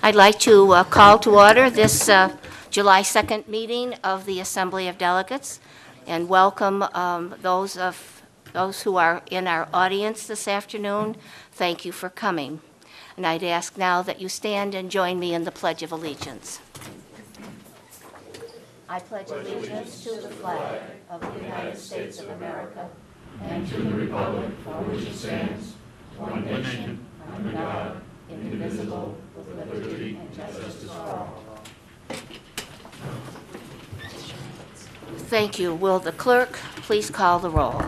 I'd like to call to order this July 2nd meeting of the Assembly of Delegates and welcome those who are in our audience this afternoon. Thank you for coming. And I'd ask now that you stand and join me in the Pledge of Allegiance. I pledge allegiance to the flag of the United States of America and to the republic for which it stands, one nation, under God, indivisible, with liberty and justice for all. Thank you. Will the clerk please call the roll?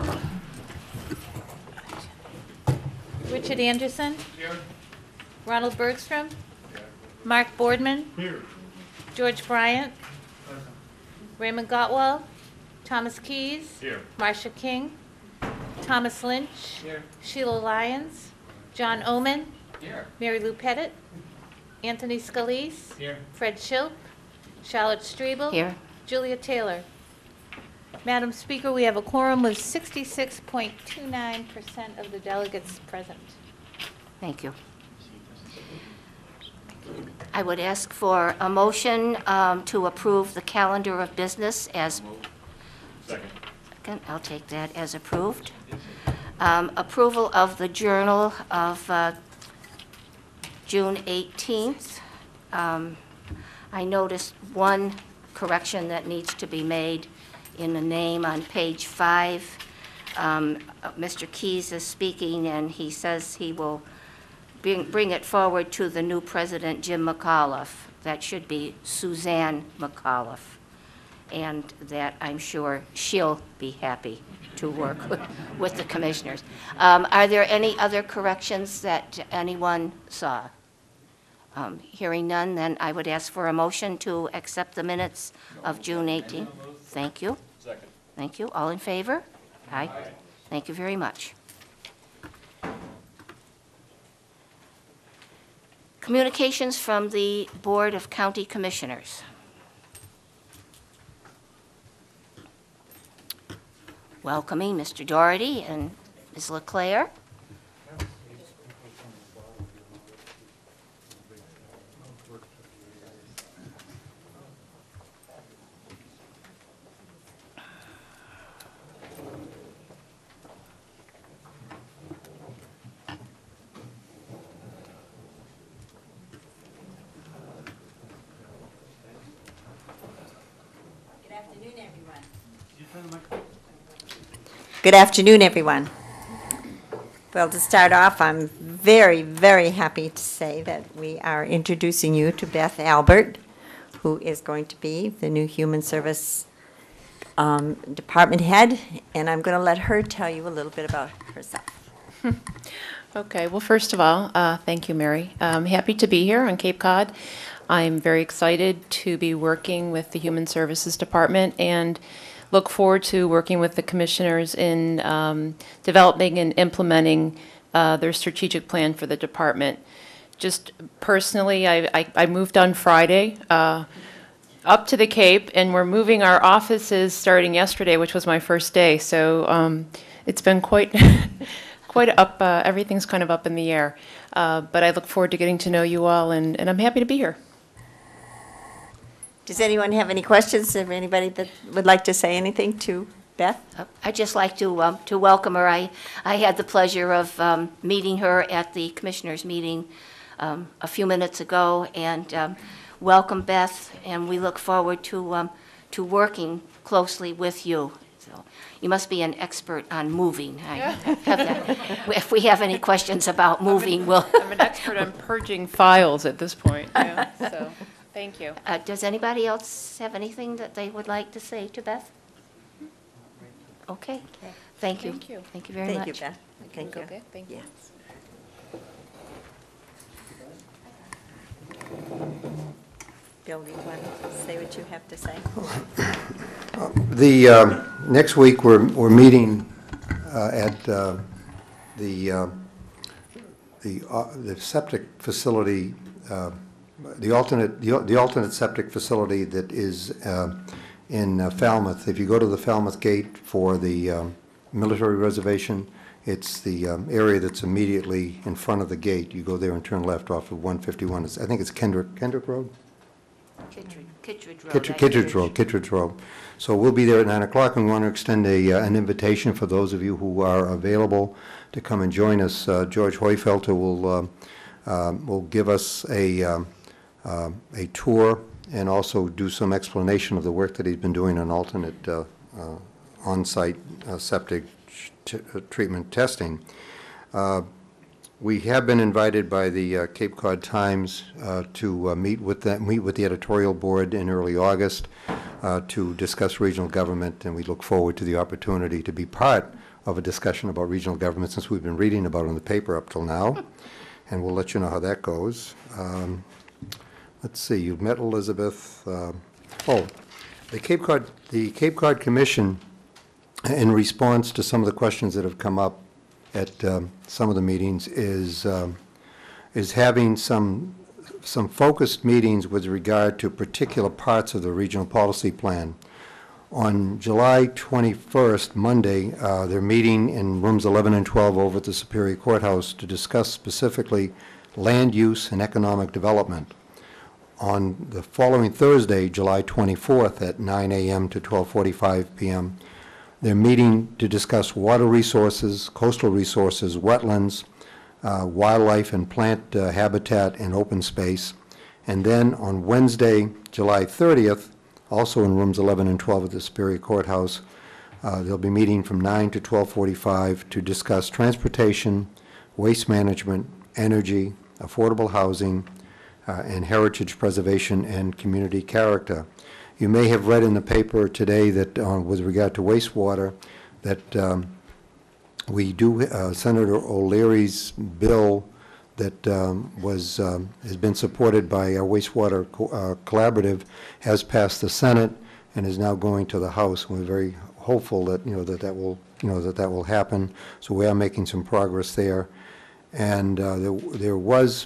Richard Anderson. Here. Ronald Bergstrom. Here. Mark Boardman. Here. George Bryant. Present. Raymond Gottwald. Thomas Keyes. Here. Marcia King. Thomas Lynch. Here. Sheila Lyons. John Oman. Here. Mary Lou Pettit. Anthony Scalise. Here. Fred Schilp. Charlotte Strebel. Here. Julia Taylor. Madam Speaker, we have a quorum of 66.29% of the delegates present. Thank you. I would ask for a motion to approve the calendar of business as... Second. I'll take that as approved. Approval of the journal of June 18th. I noticed one correction that needs to be made in the name on page 5. Mr. Keyes is speaking, and he says he will bring it forward to the new president, Jim McAuliffe. That should be Suzanne McAuliffe, and that I'm sure she'll be happy to work with the commissioners. Are there any other corrections that anyone saw? Hearing none, then I would ask for a motion to accept the minutes of June 18th. Thank you. Second. Thank you. All in favor? Aye. Thank you very much. Communications from the Board of County Commissioners. Welcoming Mr. Doherty and Ms. LeClaire. Good afternoon, everyone. Well, to start off, I'm very, very happy to say that we are introducing you to Beth Albert, who is going to be the new Human Service Department head, and I'm going to let her tell you a little bit about herself. Okay, well, first of all, thank you, Mary. I'm happy to be here on Cape Cod. I'm very excited to be working with the Human Services Department and look forward to working with the commissioners in developing and implementing their strategic plan for the department. Just personally, I moved on Friday up to the Cape, and we're moving our offices starting yesterday, which was my first day. So it's been quite up. Everything's kind of up in the air. But I look forward to getting to know you all, and I'm happy to be here. Does anyone have any questions? Or anybody that would like to say anything to Beth? I'd just like to welcome her. I had the pleasure of meeting her at the commissioners' meeting a few minutes ago, and welcome, Beth, and we look forward to working closely with you. So you must be an expert on moving. If we have any questions about moving, I'm an expert on purging files at this point. Yeah, so. Thank you. Does anybody else have anything that they would like to say to Beth? Okay. Thank you. Thank you. Thank you very much. Thank you, Beth. Thank you. Okay, thank you. Yes. Bill, do you want to say what you have to say? Next week we're meeting at the septic facility. The alternate septic facility that is in Falmouth. If you go to the Falmouth gate for the military reservation, It's the area that's immediately in front of the gate. You go there and turn left off of 151. I think it's Kendrick Road? Kittredge Road. Kittredge Road. So we'll be there at 9 o'clock, and we want to extend an invitation for those of you who are available to come and join us. George Hoyfelter will give us a tour and also do some explanation of the work that he's been doing on alternate on-site septic treatment testing. We have been invited by the Cape Cod Times to meet with the editorial board in early August to discuss regional government, and we look forward to the opportunity to be part of a discussion about regional government, since we've been reading about it in the paper up till now, and we'll let you know how that goes. Let's see, you've met Elizabeth. The Cape Cod Commission, in response to some of the questions that have come up at some of the meetings, is having some focused meetings with regard to particular parts of the regional policy plan. On July 21st, Monday, they're meeting in rooms 11 and 12 over at the Superior Courthouse to discuss specifically land use and economic development. On the following Thursday, July 24th, at 9 a.m. to 12:45 p.m., they're meeting to discuss water resources, coastal resources, wetlands, wildlife and plant habitat and open space. And then on Wednesday, July 30th, also in rooms 11 and 12 at the Superior Courthouse, they'll be meeting from 9 to 12:45 to discuss transportation, waste management, energy, affordable housing, and heritage preservation and community character. You may have read in the paper today that with regard to wastewater, that we do, Senator O'Leary's bill that has been supported by our wastewater collaborative has passed the Senate and is now going to the House. We're very hopeful that that will happen. So we are making some progress there. And there was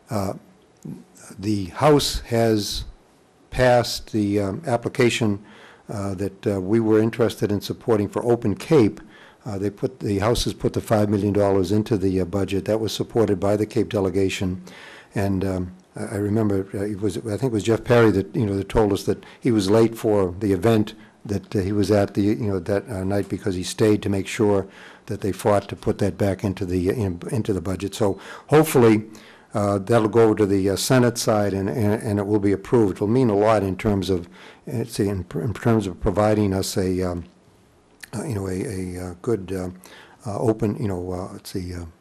the House has passed the application that we were interested in supporting for Open Cape. The House has put the $5 million into the budget. That was supported by the Cape delegation, and I remember I think it was Jeff Perry that told us that he was late for the event that he was at that night because he stayed to make sure that they fought to put that back into the budget. So hopefully that'll go over to the Senate side and it will be approved. It will mean a lot in terms of providing us a good open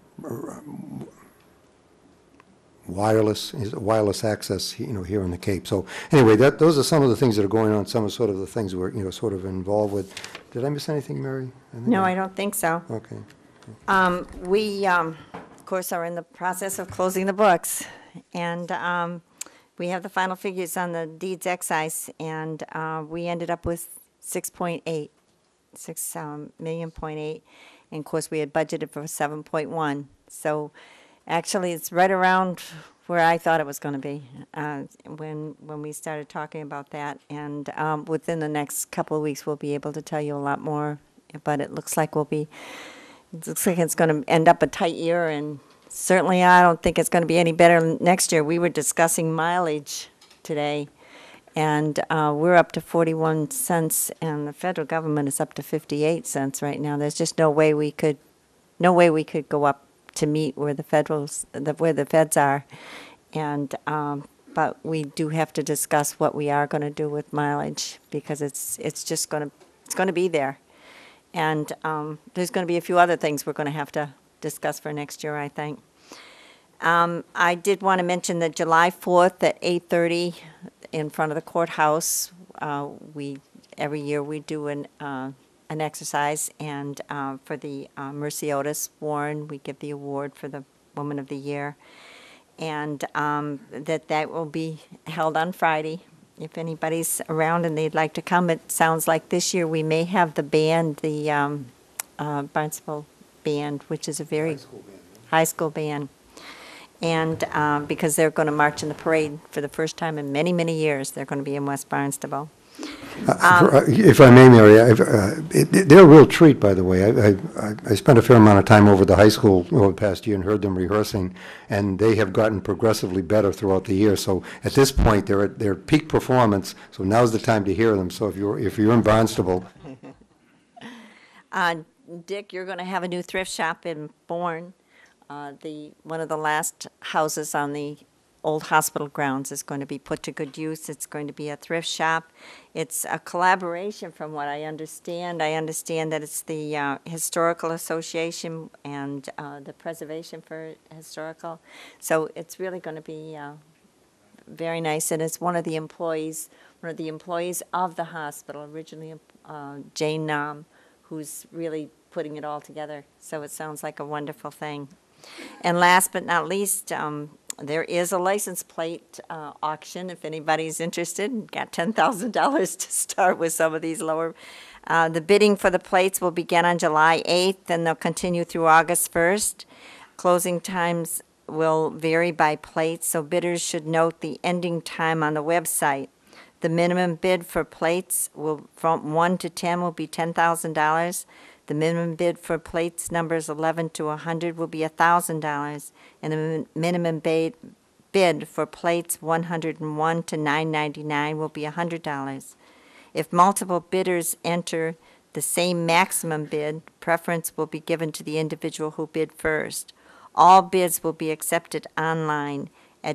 wireless access here in the Cape. So anyway, those are some of the things that are going on. Some of sort of the things we're sort of involved with. Did I miss anything, Mary? No, I don't think so. Okay. We, of course, are in the process of closing the books, and we have the final figures on the deeds excise, and we ended up with 6.8 million. And of course, we had budgeted for 7.1. So actually, it's right around where I thought it was going to be when we started talking about that. And within the next couple of weeks, we'll be able to tell you a lot more. But it looks like it's going to end up a tight year, and certainly I don't think it's going to be any better next year. We were discussing mileage today, and we're up to 41 cents, and the federal government is up to 58 cents right now. There's just no way we could go up to meet where the feds are, and but we do have to discuss what we are going to do with mileage, because it's going to be there. And there's going to be a few other things we're going to have to discuss for next year, I think. I did want to mention that July 4th at 8:30 in front of the courthouse, every year we do an exercise, and for the Mercy Otis Warren, we give the award for the Woman of the Year, and that will be held on Friday. If anybody's around and they'd like to come, it sounds like this year we may have the band, the Barnstable Band, which is a very high school band. And because they're going to march in the parade for the first time in many, many years, they're going to be in West Barnstable. If I may, Mary, they're a real treat, by the way. I spent a fair amount of time over the high school over the past year and heard them rehearsing, and they have gotten progressively better throughout the year. So at this point, they're at their peak performance, so now's the time to hear them. So if you're in Barnstable. Dick, you're going to have a new thrift shop in Bourne. One of the last houses on the old hospital grounds is going to be put to good use. It's going to be a thrift shop. It's a collaboration from what I understand. I understand that it's the Historical Association and the Preservation for Historical. So it's really going to be very nice, and it's one of the employees of the hospital, originally Jane Nam, who's really putting it all together. So it sounds like a wonderful thing. And last but not least, there is a license plate auction if anybody's interested. Got $10,000 to start with some of these lower. The bidding for the plates will begin on July 8th, and they'll continue through August 1st. Closing times will vary by plate, so bidders should note the ending time on the website. The minimum bid for plates from 1 to 10 will be $10,000. The minimum bid for plates numbers 11 to 100 will be $1,000, and the minimum bid for plates 101 to 999 will be $100. If multiple bidders enter the same maximum bid, preference will be given to the individual who bid first. All bids will be accepted online at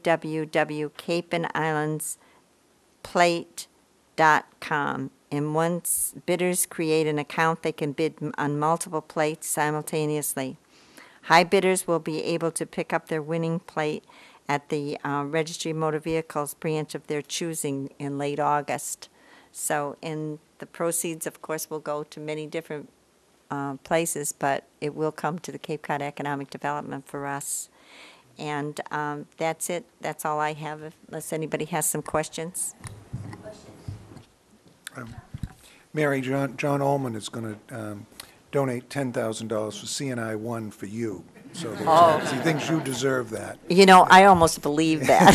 www.capeandislandsplate.com. And once bidders create an account, they can bid on multiple plates simultaneously. High bidders will be able to pick up their winning plate at the Registry of Motor Vehicles branch of their choosing in late August. So, and the proceeds, of course, will go to many different places, but it will come to the Cape Cod Economic Development for us. And that's it. That's all I have, unless anybody has some questions. Mary, John Ullman is going to donate $10,000 for CNI 1 for you. So he thinks you deserve that. You know, I almost believe that.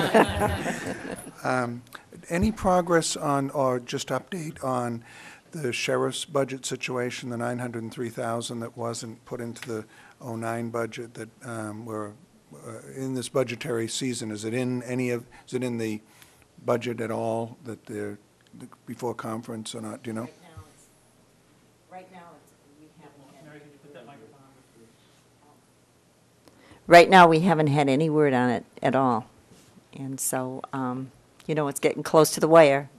Any progress on, or just update on the sheriff's budget situation, the $903,000 that wasn't put into the '09 budget that were in this budgetary season? Is it in the budget at all that they're before conference or not, do you know? Right now, we haven't had any word on it at all. And so, you know, it's getting close to the wire.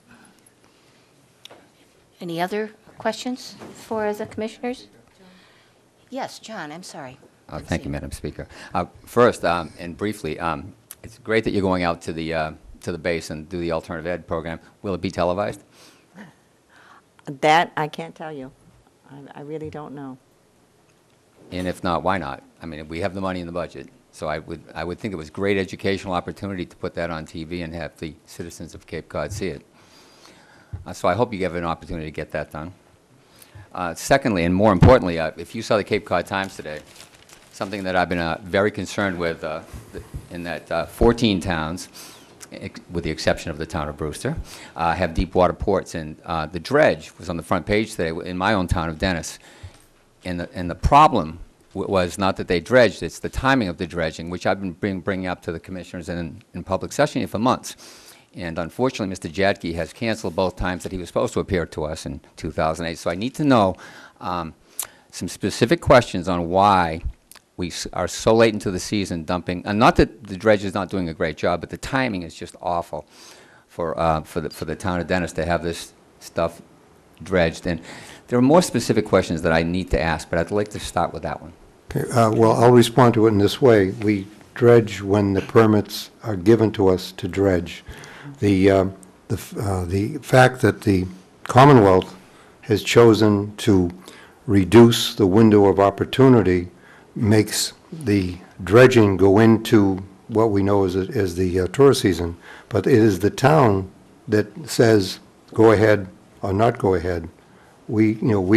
Any other questions for the commissioners? Yes, John, I'm sorry. Thank you, Madam Speaker. First, and briefly, it's great that you're going out to the base and do the alternative ed program. Will it be televised? That I can't tell you. I really don't know. And if not, why not? I mean, we have the money in the budget, so I would think it was a great educational opportunity to put that on TV and have the citizens of Cape Cod see it. So I hope you have an opportunity to get that done. Secondly, and more importantly, if you saw the Cape Cod Times today, something that I've been very concerned with in that 14 towns, with the exception of the town of Brewster, have deep water ports. And the dredge was on the front page today in my own town of Dennis. And the problem was not that they dredged, it's the timing of the dredging, which I've been bringing up to the commissioners in public session for months. And unfortunately, Mr. Jadke has canceled both times that he was supposed to appear to us in 2008. So I need to know some specific questions on why we are so late into the season dumping, and not that the dredge is not doing a great job, but the timing is just awful for the town of Dennis to have this stuff dredged. And there are more specific questions that I need to ask, but I'd like to start with that one. Okay, well, I'll respond to it in this way. We dredge when the permits are given to us to dredge. The fact that the Commonwealth has chosen to reduce the window of opportunity makes the dredging go into what we know as the tourist season. But it is the town that says go ahead or not go ahead. We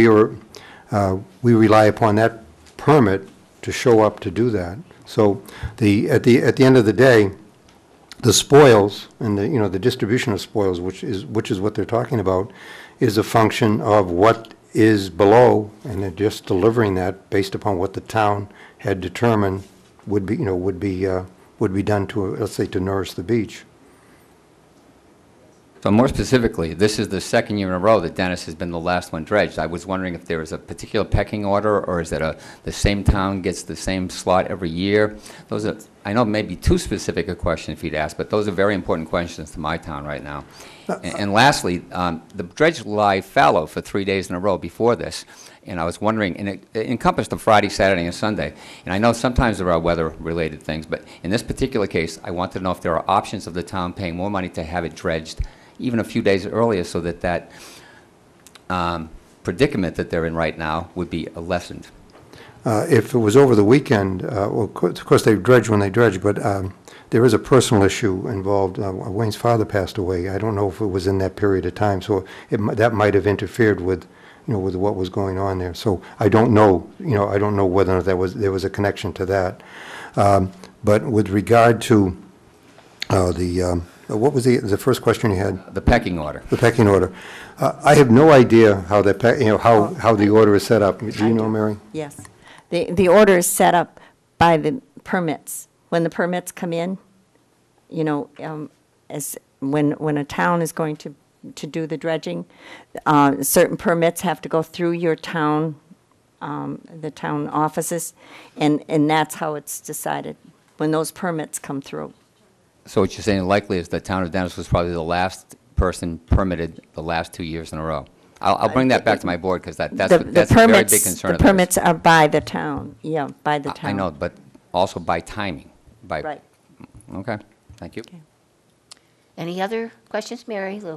rely upon that permit to show up to do that. So at the end of the day, the spoils and the, the distribution of spoils, which is what they're talking about, is a function of what is below, and they're just delivering that based upon what the town had determined would be, would be done to, let's say, to nourish the beach. So more specifically, this is the second year in a row that Dennis has been the last one dredged. I was wondering if there was a particular pecking order, or is it the same town gets the same slot every year? Those are, I know maybe too specific a question if you'd ask, but those are very important questions to my town right now. And lastly, the dredge lie fallow for 3 days in a row before this, and I was wondering, and it encompassed a Friday, Saturday, and Sunday. And I know sometimes there are weather-related things, but in this particular case, I wanted to know if there are options of the town paying more money to have it dredged even a few days earlier, so that that predicament that they're in right now would be lessened. If it was over the weekend, well, of course they dredge when they dredge, but there is a personal issue involved. Wayne's father passed away. I don't know if it was in that period of time, so that might have interfered with, with what was going on there. So I don't know, I don't know whether or not there was a connection to that. But with regard to what was the first question you had? The pecking order. The pecking order. I have no idea how that how the order is set up. Do you know, Mary? Yes. The order is set up by the permits. When the permits come in, as when a town is going to do the dredging, certain permits have to go through your town, the town offices, and that's how it's decided, when those permits come through. So what you're saying likely is the town of Dennis was probably the last person permitted the last 2 years in a row. I'll bring that back to my board, because that's a very big concern of The theirs. permits are by the town, by the town. I know, but also by timing. Right. Okay, thank you. Okay. Any other questions, Mary Lou?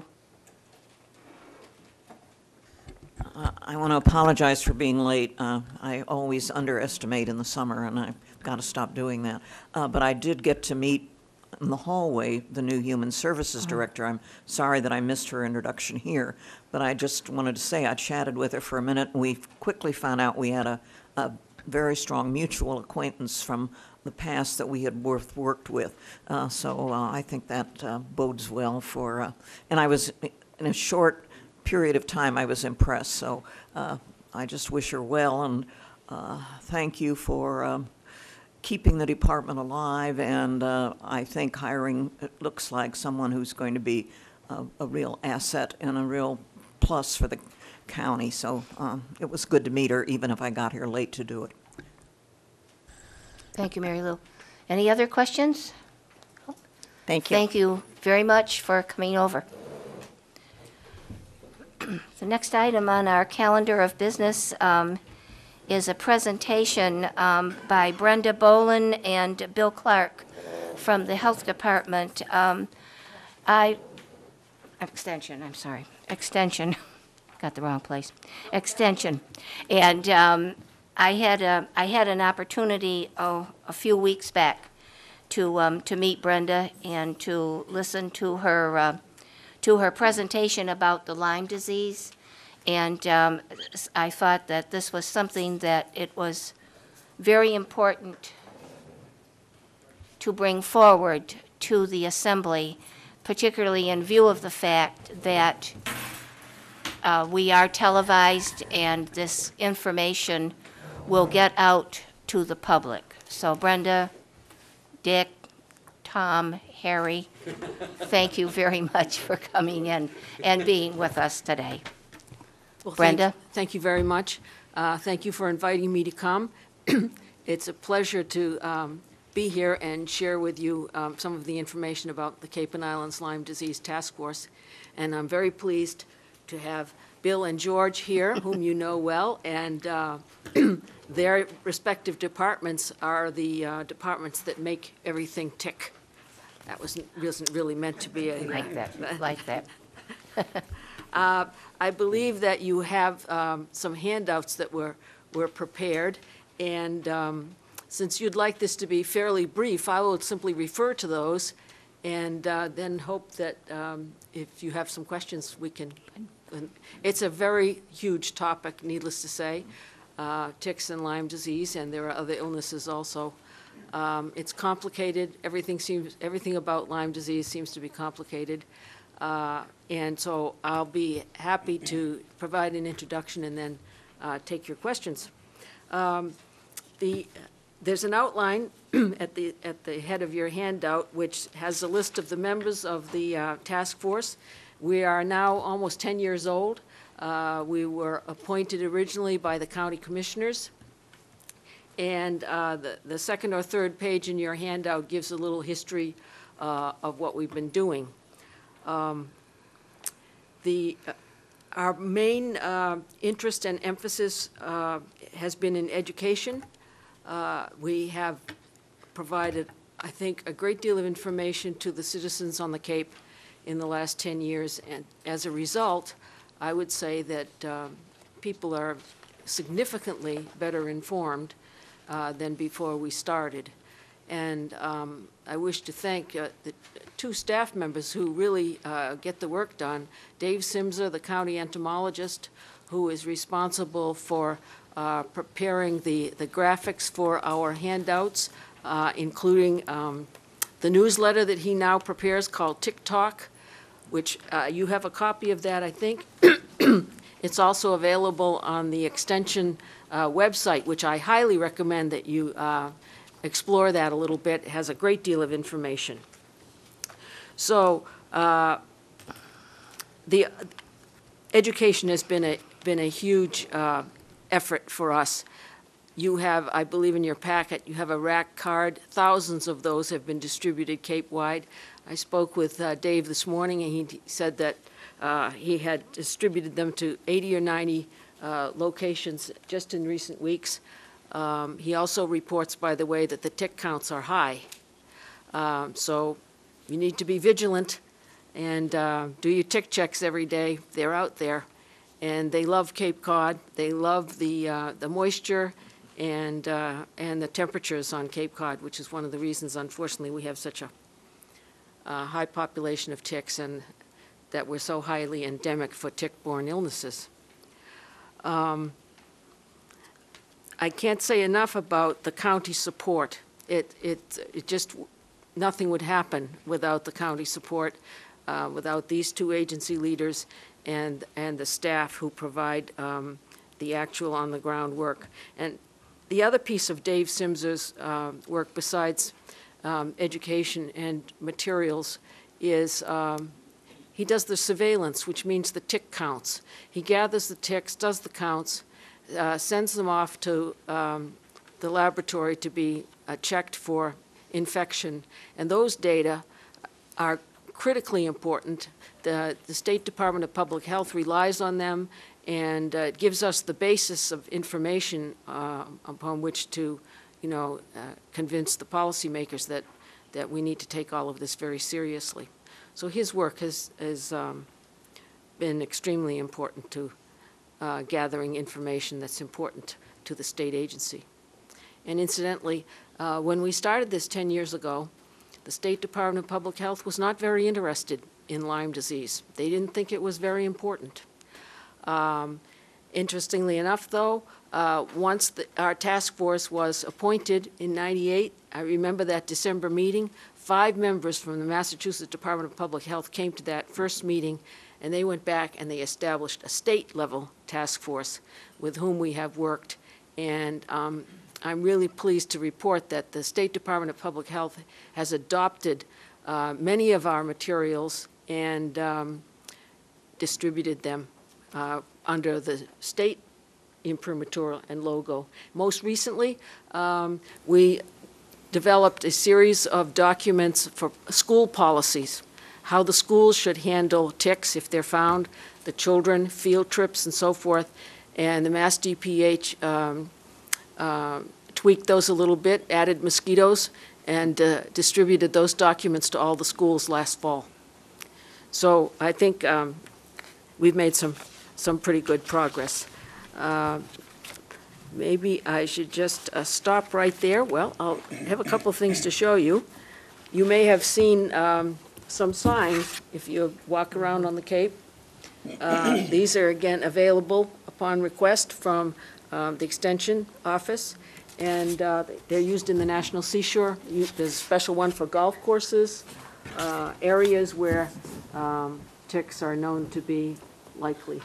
I want to apologize for being late. I always underestimate in the summer, and I've got to stop doing that. But I did get to meet in the hallway the new Human Services Director. I'm sorry that I missed her introduction here, but I just wanted to say I chatted with her for a minute, and we quickly found out we had a very strong mutual acquaintance from the past that we had worked with. So I think that bodes well for, and I was, in a short period of time, I was impressed. So I just wish her well, and thank you for keeping the department alive, and I think hiring, it looks like someone who's going to be a real asset and a real plus for the county. So it was good to meet her, even if I got here late to do it. Thank you, Mary Lou. Any other questions? Thank you. Thank you very much for coming over. The next item on our calendar of business is a presentation by Brenda Bolin and Bill Clark from the Health Department. Extension, got the wrong place. Extension. And I had an opportunity a few weeks back to meet Brenda and to listen to her presentation about the Lyme disease. And I thought that this was something that it was very important to bring forward to the Assembly, particularly in view of the fact that we are televised and this information will get out to the public. So Brenda, Dick, Tom, Harry, thank you very much for coming in and being with us today. Well, Brenda? Thank you very much. Thank you for inviting me to come. It's a pleasure to be here and share with you some of the information about the Cape and Islands Lyme Disease Task Force. And I'm very pleased to have Bill and George here, whom you know well, and their respective departments are the departments that make everything tick. That wasn't really meant to be a... Like that. I believe that you have some handouts that were prepared, and since you'd like this to be fairly brief, I will simply refer to those, and then hope that if you have some questions, we can. It's a very huge topic, needless to say, ticks and Lyme disease, and there are other illnesses also It's complicated. Everything about Lyme disease seems to be complicated. And so I'll be happy to provide an introduction and then take your questions. There's an outline at the head of your handout, which has a list of the members of the task force. We are now almost 10 years old. We were appointed originally by the county commissioners. And the second or third page in your handout gives a little history of what we've been doing. Our main interest and emphasis has been in education. We have provided, I think, a great deal of information to the citizens on the Cape in the last 10 years, and as a result, I would say that people are significantly better informed than before we started. And I wish to thank the two staff members who really get the work done. Dave Simser, the county entomologist, who is responsible for preparing the graphics for our handouts, including the newsletter that he now prepares called TikTok, which you have a copy of that, I think. It's also available on the Extension website, which I highly recommend that you explore that a little bit. It has a great deal of information. So the education has been a huge effort for us. You have, I believe in your packet, you have a rack card. Thousands of those have been distributed Cape-wide. I spoke with Dave this morning, and he said that he had distributed them to 80 or 90 locations just in recent weeks. He also reports, by the way, that the tick counts are high. So you need to be vigilant and do your tick checks every day. They're out there, and they love Cape Cod. They love the moisture and the temperatures on Cape Cod, which is one of the reasons, unfortunately, we have such a high population of ticks and that we're so highly endemic for tick-borne illnesses. I can't say enough about the county support. It just, nothing would happen without the county support, without these two agency leaders and the staff who provide the actual on-the-ground work. And the other piece of Dave Simser's work, besides education and materials, is he does the surveillance, which means the tick counts. He gathers the ticks, does the counts, sends them off to the laboratory to be checked for infection. And those data are critically important. The State Department of Public Health relies on them, and it gives us the basis of information upon which to, convince the policymakers that we need to take all of this very seriously. So his work has been extremely important to gathering information that's important to the state agency. And incidentally, when we started this 10 years ago, the State Department of Public Health was not very interested in Lyme disease. They didn't think it was very important. Interestingly enough, though, once our task force was appointed in '98, I remember that December meeting, 5 members from the Massachusetts Department of Public Health came to that first meeting, and they went back and they established a state-level task force with whom we have worked. And I'm really pleased to report that the State Department of Public Health has adopted many of our materials and distributed them under the state imprimatur and logo. Most recently, we developed a series of documents for school policies, how the schools should handle ticks if they're found, the children, field trips, and so forth. And the Mass DPH tweaked those a little bit, added mosquitoes, and distributed those documents to all the schools last fall. So I think we've made some pretty good progress. Maybe I should just stop right there. Well, I'll have a couple of things to show you. You may have seen some signs if you walk around on the Cape. These are, again, available upon request from the Extension Office. and they're used in the National Seashore. There's a special one for golf courses, areas where ticks are known to be likely.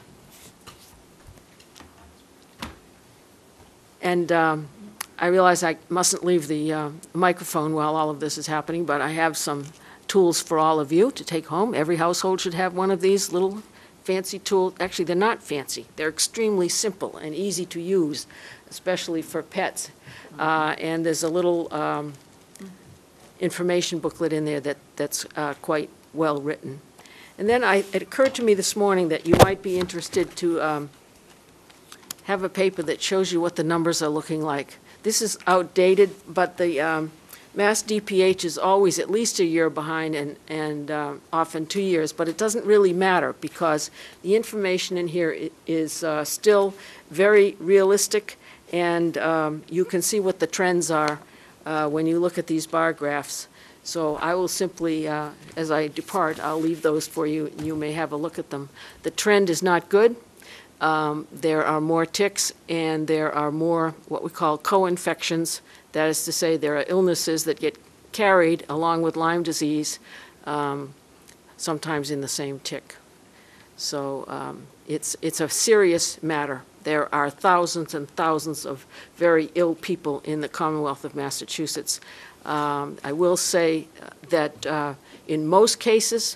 And I realize I mustn't leave the microphone while all of this is happening, but I have some tools for all of you to take home. Every household should have one of these little fancy tools. Actually, they're not fancy. They're extremely simple and easy to use, especially for pets. And there's a little information booklet in there that's quite well written. And then it occurred to me this morning that you might be interested to have a paper that shows you what the numbers are looking like. This is outdated, but the Mass DPH is always at least a year behind and often 2 years, but it doesn't really matter because the information in here is still very realistic, and you can see what the trends are when you look at these bar graphs. So I will simply, as I depart, I'll leave those for you. You may have a look at them. The trend is not good. There are more ticks, and there are more what we call co-infections. That is to say, there are illnesses that get carried along with Lyme disease, sometimes in the same tick. So it's a serious matter. There are thousands and thousands of very ill people in the Commonwealth of Massachusetts. I will say that in most cases,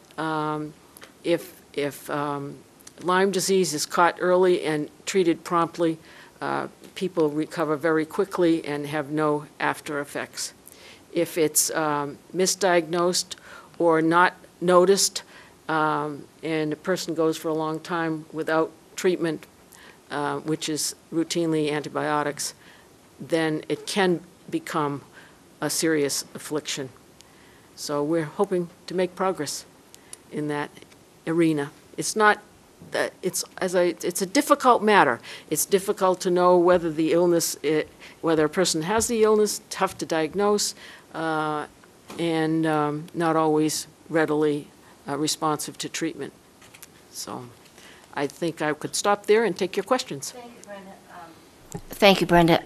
if Lyme disease is caught early and treated promptly, people recover very quickly and have no after effects. If it's misdiagnosed or not noticed, and a person goes for a long time without treatment, which is routinely antibiotics, then it can become a serious affliction. So we're hoping to make progress in that arena. It's not that it's a difficult matter. It's difficult to know whether the illness, whether a person has the illness, tough to diagnose, and not always readily responsive to treatment. So I think I could stop there and take your questions. Thank you, Brenda.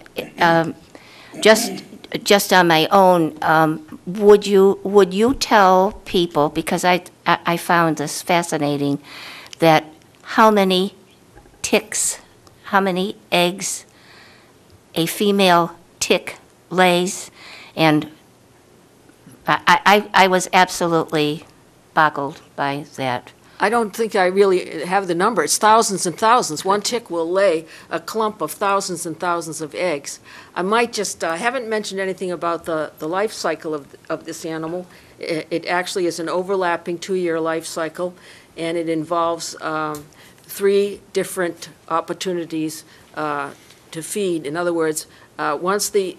Just on my own, would you tell people, because I found this fascinating, that how many ticks, how many eggs a female tick lays? And I was absolutely boggled by that. I don't think I really have the number. It's thousands and thousands. One tick will lay a clump of thousands and thousands of eggs. I might just, I haven't mentioned anything about the life cycle of this animal. It actually is an overlapping 2-year life cycle, and it involves 3 different opportunities to feed. In other words, once the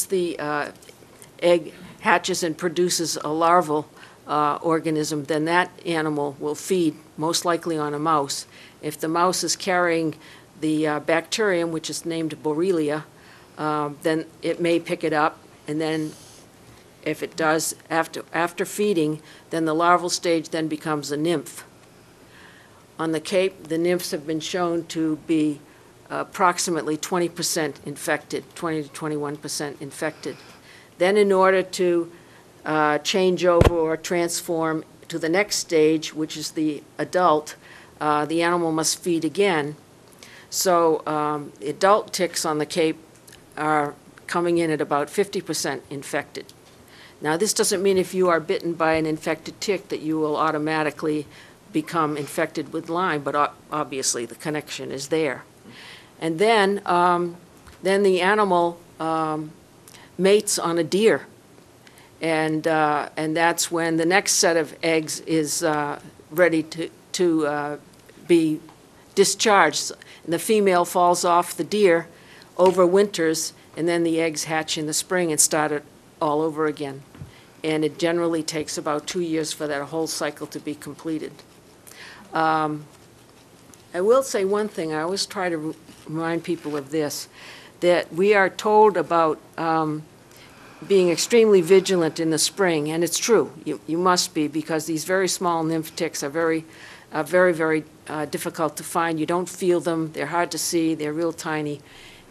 egg hatches and produces a larval organism, then that animal will feed, most likely on a mouse. If the mouse is carrying the bacterium, which is named Borrelia, then it may pick it up, and then if it does, after feeding, then the larval stage then becomes a nymph. On the Cape, the nymphs have been shown to be approximately 20% infected, 20 to 21% infected. Then in order to change over or transform to the next stage, which is the adult, the animal must feed again. So adult ticks on the Cape are coming in at about 50% infected. Now, this doesn't mean if you are bitten by an infected tick that you will automatically become infected with Lyme, but obviously the connection is there. And then the animal mates on a deer. And that's when the next set of eggs is ready to be discharged. And the female falls off the deer, overwinters, and then the eggs hatch in the spring and start it all over again. And it generally takes about 2 years for that whole cycle to be completed. I will say one thing. I always try to remind people of this, that we are told about being extremely vigilant in the spring, and it's true. You must be, because these very small nymph ticks are very difficult to find. You don't feel them. They're hard to see. They're real tiny.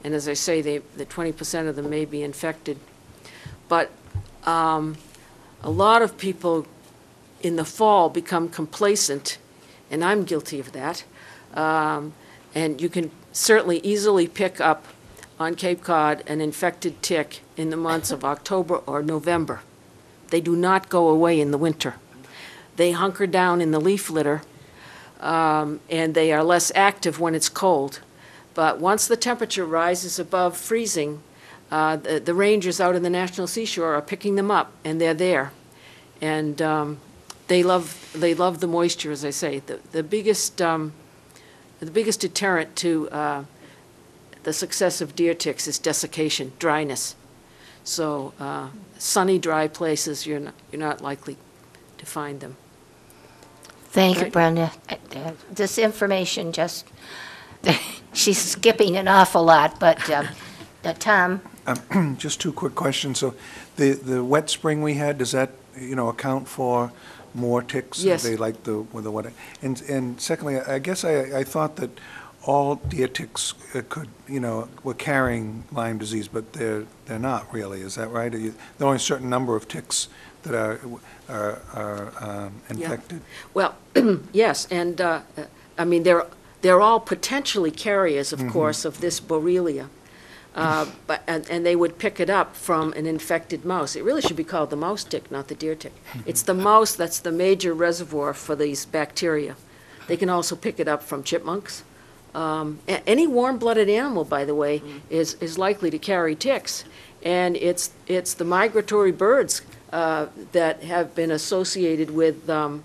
And as I say, the 20% of them may be infected. But a lot of people in the fall become complacent, and I'm guilty of that. And you can certainly easily pick up on Cape Cod an infected tick in the months of October or November. They do not go away in the winter. They hunker down in the leaf litter, and they are less active when it's cold. But once the temperature rises above freezing, the rangers out in the National Seashore are picking them up, and they're there. And they love the moisture, as I say. The biggest deterrent to the success of deer ticks is desiccation, dryness. So sunny, dry places, you're not likely to find them. Thank you, Right. Brenda. This information just, she's skipping an awful lot, but Tom? Just two quick questions. So the wet spring we had, does that, account for more ticks? Yes. They like with the wet. And secondly, I guess I thought that all deer ticks were carrying Lyme disease, but they're not really. Is that right? There are only a certain number of ticks that are infected? Well, yes, and I mean, they're all potentially carriers, of course, of this Borrelia. And they would pick it up from an infected mouse. It really should be called the mouse tick, not the deer tick. It's the mouse that's the major reservoir for these bacteria. They can also pick it up from chipmunks. Any warm-blooded animal, by the way, is likely to carry ticks. And it's the migratory birds that have been associated with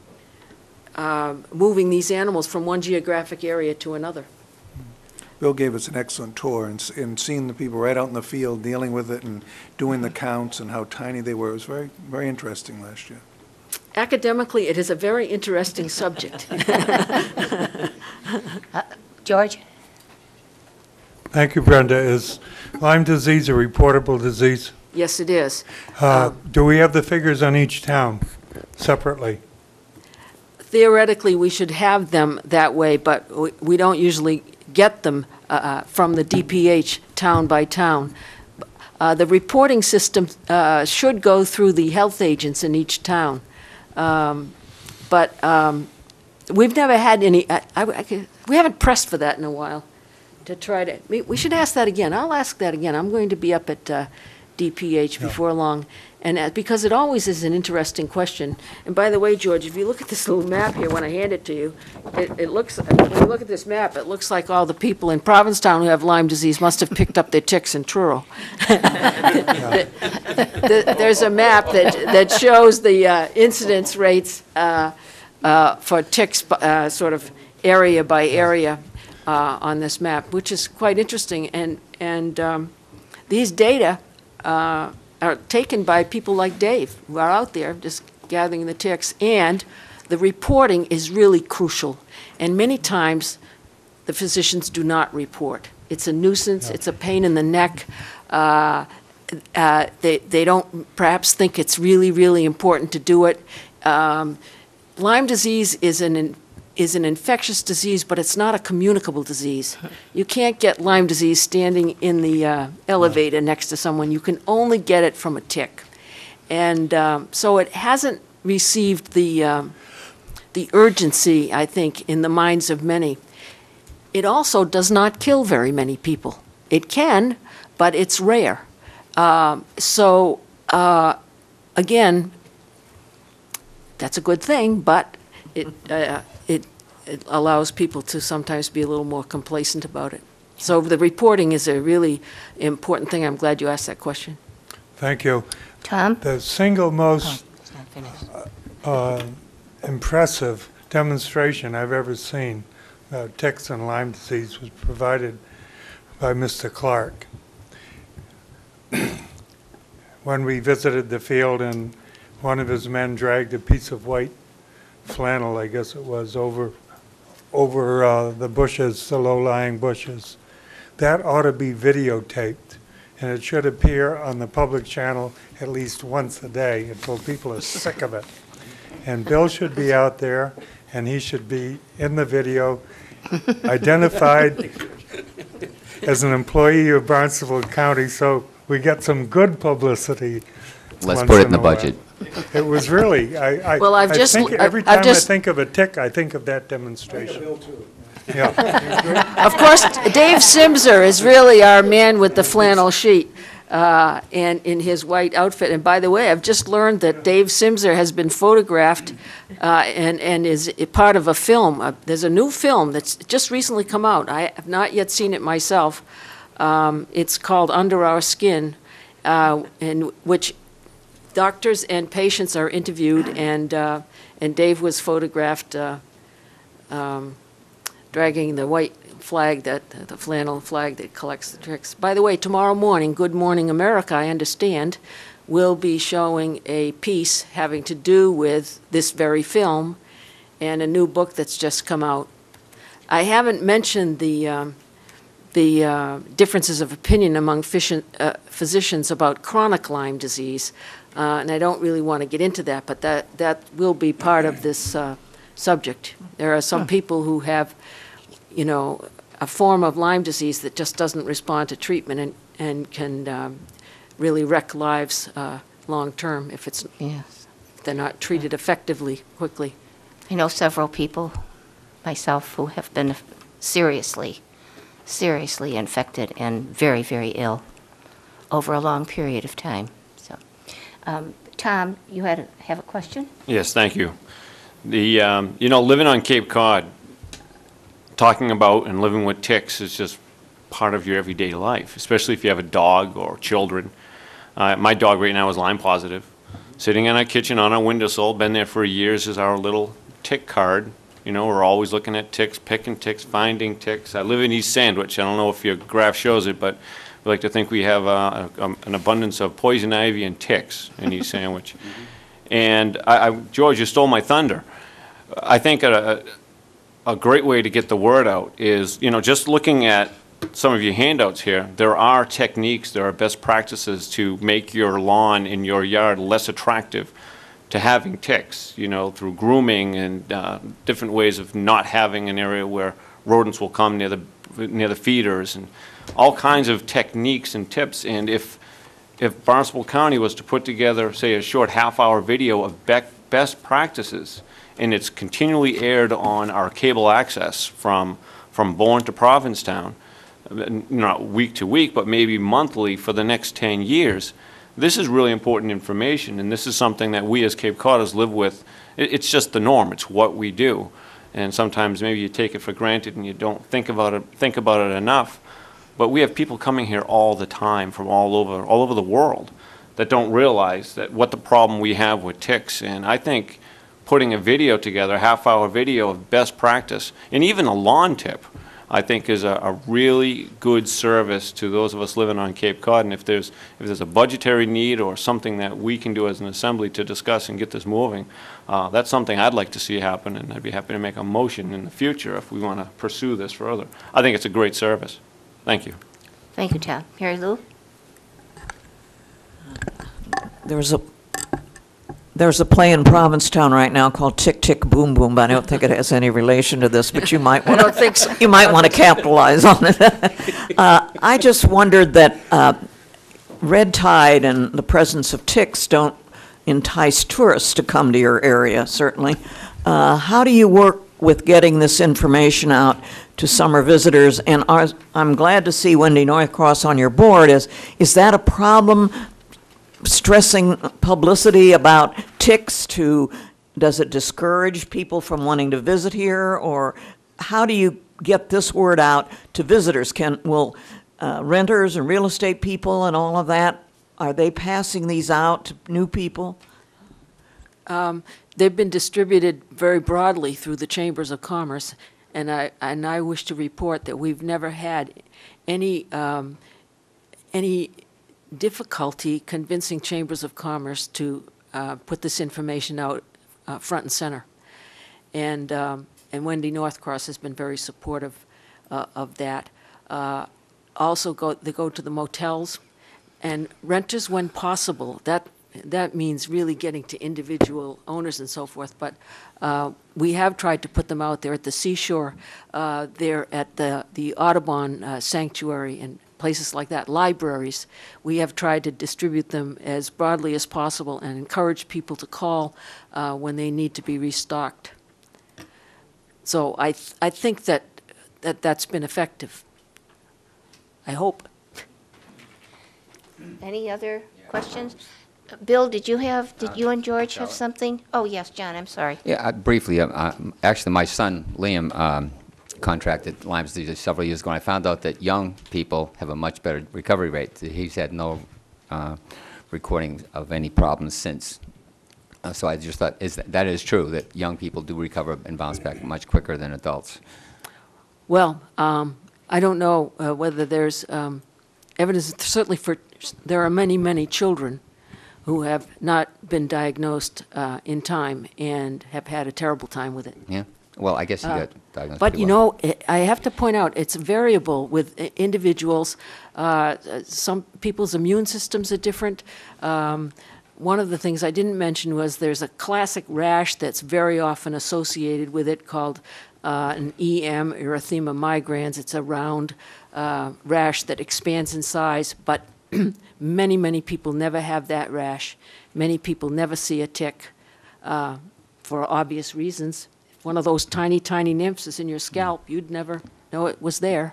moving these animals from one geographic area to another. Bill gave us an excellent tour and seeing the people right out in the field dealing with it and doing the counts and how tiny they were. It was very, very interesting last year. Academically, it is a very interesting subject. George? Thank you, Brenda. Is Lyme disease a reportable disease? Yes, it is. Do we have the figures on each town separately? Theoretically, we should have them that way, but we don't usually get them from the DPH town by town. The reporting system should go through the health agents in each town. But we've never had any, we haven't pressed for that in a while to try to, we should ask that again. I'll ask that again. I'm going to be up at DPH before long. And because it always is an interesting question. And by the way, George, if you look at this little map here, when I hand it to you, it looks, when you look at this map, it looks like all the people in Provincetown who have Lyme disease must have picked up their ticks in Truro. There's a map that shows the incidence rates for ticks, sort of area by area on this map, which is quite interesting. And these data are taken by people like Dave, who are out there just gathering the ticks, and the reporting is really crucial. And many times, the physicians do not report. It's a nuisance, it's a pain in the neck. They don't perhaps think it's really, really important to do it. Lyme disease is an infectious disease, but it's not a communicable disease. You can't get Lyme disease standing in the elevator next to someone. You can only get it from a tick. And so it hasn't received the urgency, I think, in the minds of many. It also does not kill very many people. It can, but it's rare. Again, that's a good thing, but it allows people to sometimes be a little more complacent about it. So the reporting is a really important thing. I'm glad you asked that question. Thank you. Tom? The single most It's not finished. impressive demonstration I've ever seen of ticks and Lyme disease was provided by Mr. Clark. When we visited the field and one of his men dragged a piece of white flannel, I guess it was, over the bushes, the low-lying bushes. That ought to be videotaped, and it should appear on the public channel at least once a day until people are sick of it. And Bill should be out there, and he should be in the video, identified as an employee of Barnstable County, so we get some good publicity. Let's once put it in a the while. budget. It was really, Well, I think every I've time I just- think of a tick, I think of that demonstration. Yeah. Of course, Dave Simser is really our man with the flannel sheet and in his white outfit. And by the way, I've just learned that Dave Simser has been photographed and is a part of a film. There's a new film that's just recently come out. I have not yet seen it myself. It's called Under Our Skin, in which doctors and patients are interviewed, and Dave was photographed dragging the white flag, the flannel flag that collects the ticks. By the way, tomorrow morning, Good Morning America, I understand, will be showing a piece having to do with this very film and a new book that's just come out. I haven't mentioned the differences of opinion among physicians about chronic Lyme disease, and I don't really want to get into that, but that will be part of this subject. There are some people who have, a form of Lyme disease that just doesn't respond to treatment and can really wreck lives long-term if they're not treated effectively, quickly. I know several people, myself, who have been seriously infected and very, very ill over a long period of time. So, Tom, you have a question? Yes, thank you. Living on Cape Cod, talking about and living with ticks is just part of your everyday life, especially if you have a dog or children. My dog right now is Lyme positive. Sitting in our kitchen on our windowsill, been there for years, is our little tick card. We're always looking at ticks, picking ticks, finding ticks. I live in East Sandwich. I don't know if your graph shows it, but we like to think we have an abundance of poison ivy and ticks in East Sandwich. And George, you stole my thunder. I think a great way to get the word out is, just looking at some of your handouts here, there are techniques, there are best practices to make your lawn in your yard less attractive to having ticks, through grooming and different ways of not having an area where rodents will come near the feeders, and all kinds of techniques and tips. And if Barnstable County was to put together, say, a short half-hour video of best practices, and it's continually aired on our cable access from Bourne to Provincetown, not week to week, but maybe monthly for the next 10 years. This is really important information, and this is something that we as Cape Codders live with. It's just the norm. It's what we do. And sometimes maybe you take it for granted and you don't think about it enough. But we have people coming here all the time from all over the world that don't realize that what the problem we have with ticks. And I think putting a video together, a half-hour video of best practice, and even a lawn tip, I think is a really good service to those of us living on Cape Cod. And if there's a budgetary need or something that we can do as an assembly to discuss and get this moving, that's something I'd like to see happen, and I'd be happy to make a motion in the future if we want to pursue this further. I think it's a great service. Thank you. Thank you, Tom. Mary Lou? There's a play in Provincetown right now called Tick Tick Boom Boom, but I don't think it has any relation to this, but you might want don't think so. You might want to capitalize on it. I just wondered that red tide and the presence of ticks don't entice tourists to come to your area, certainly. How do you work with getting this information out to summer visitors? And I'm glad to see Wendy Northcross on your board. Is that a problem, stressing publicity about ticks? Does it discourage people from wanting to visit here? Or how do you get this word out to visitors? Will renters and real estate people and all of that, are they passing these out to new people? They've been distributed very broadly through the Chambers of Commerce, and I wish to report that we've never had any difficulty convincing Chambers of Commerce to put this information out front and center. And Wendy Northcross has been very supportive of that. Also, they go to the motels, and renters when possible. That that means really getting to individual owners and so forth. But we have tried to put them out there at the seashore, there at the Audubon Sanctuary and places like that, libraries. We have tried to distribute them as broadly as possible and encourage people to call when they need to be restocked. So I think that's been effective. I hope. Any other questions? Bill, did you and George have something? Oh, yes, John, I'm sorry. Yeah, briefly, actually, my son, Liam, contracted Lyme disease several years ago, and I found out that young people have a much better recovery rate. He's had no recording of any problems since. So I just thought that is true, that young people do recover and bounce back much quicker than adults. Well, I don't know whether there's evidence. Certainly, there are many, many children who have not been diagnosed in time and have had a terrible time with it. Yeah. Well, I guess you got diagnosed. But pretty you well. know, I have to point out, it's variable with individuals. Some people's immune systems are different. One of the things I didn't mention was there's a classic rash that's very often associated with it called an EM, erythema migrans. It's a round rash that expands in size, but many, many people never have that rash. Many people never see a tick for obvious reasons. If one of those tiny, tiny nymphs is in your scalp, you'd never know it was there.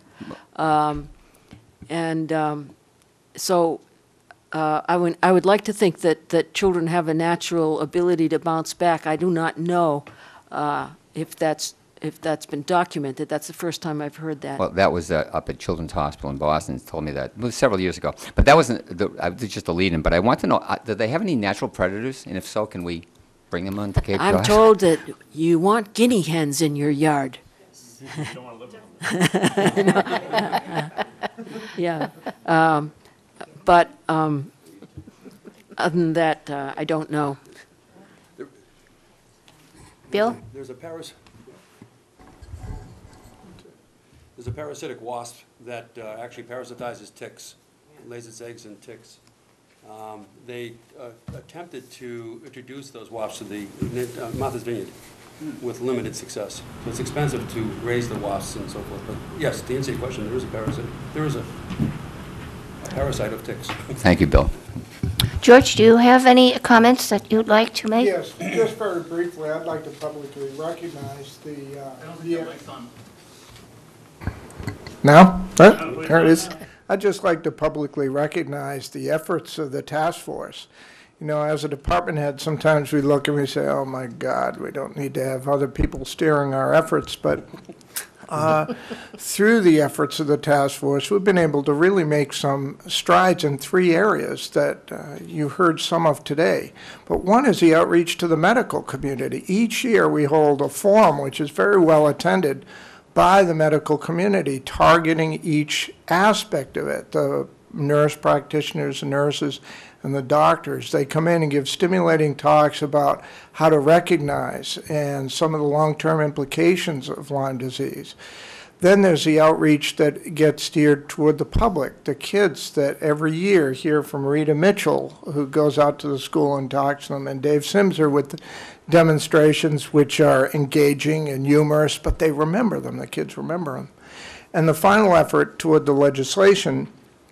So I would like to think that children have a natural ability to bounce back. I do not know if that's been documented. That's the first time I've heard that. Well, that was up at Children's Hospital in Boston. Told me that. It was several years ago. But that wasn't just a lead-in. But I want to know, do they have any natural predators? And if so, can we bring them on to Cape Cod? I'm told that you want guinea hens in your yard. You don't want to live with them. Yeah. But other than that, I don't know. Bill? There's a parasitic wasp that actually parasitizes ticks, lays its eggs in ticks. They attempted to introduce those wasps to the Martha's Vineyard with limited success. So it's expensive to raise the wasps and so forth. But yes, to answer your question, there is a parasite. There is a parasite of ticks. Thank you, Bill. George, do you have any comments that you'd like to make? Yes, just very briefly, I'd like to publicly recognize the... Now? There it is. I'd just like to publicly recognize the efforts of the task force. You know, as a department head, sometimes we look and we say, oh my God, we don't need to have other people steering our efforts, but through the efforts of the task force, we've been able to really make some strides in 3 areas that you heard some of today. But one is the outreach to the medical community. Each year we hold a forum which is very well attended by the medical community, targeting each aspect of it. The nurse practitioners and nurses and the doctors, they come in and give stimulating talks about how to recognize and some of the long-term implications of Lyme disease. Then there's the outreach that gets steered toward the public, the kids that every year hear from Rita Mitchell, who goes out to the school and talks to them, and Dave Simser with demonstrations which are engaging and humorous, but they remember them, the kids remember them. And the final effort toward the legislation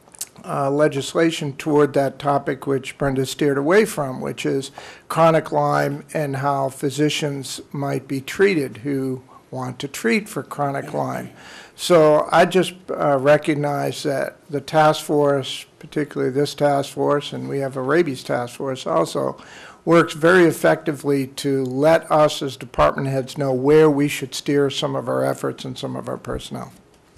toward that topic which Brenda steered away from, which is chronic Lyme and how physicians might be treated who want to treat for chronic Lyme. So I just recognize that the task force, particularly this task force, and we have a rabies task force also, works very effectively to let us as department heads know where we should steer some of our efforts and some of our personnel.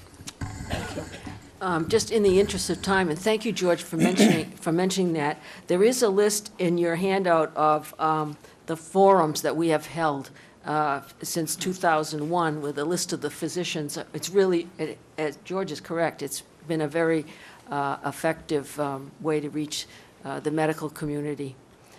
Just in the interest of time, and thank you, George, for mentioning that, there is a list in your handout of the forums that we have held since 2001 with a list of the physicians. It's really, as George is correct, it's been a very effective way to reach the medical community.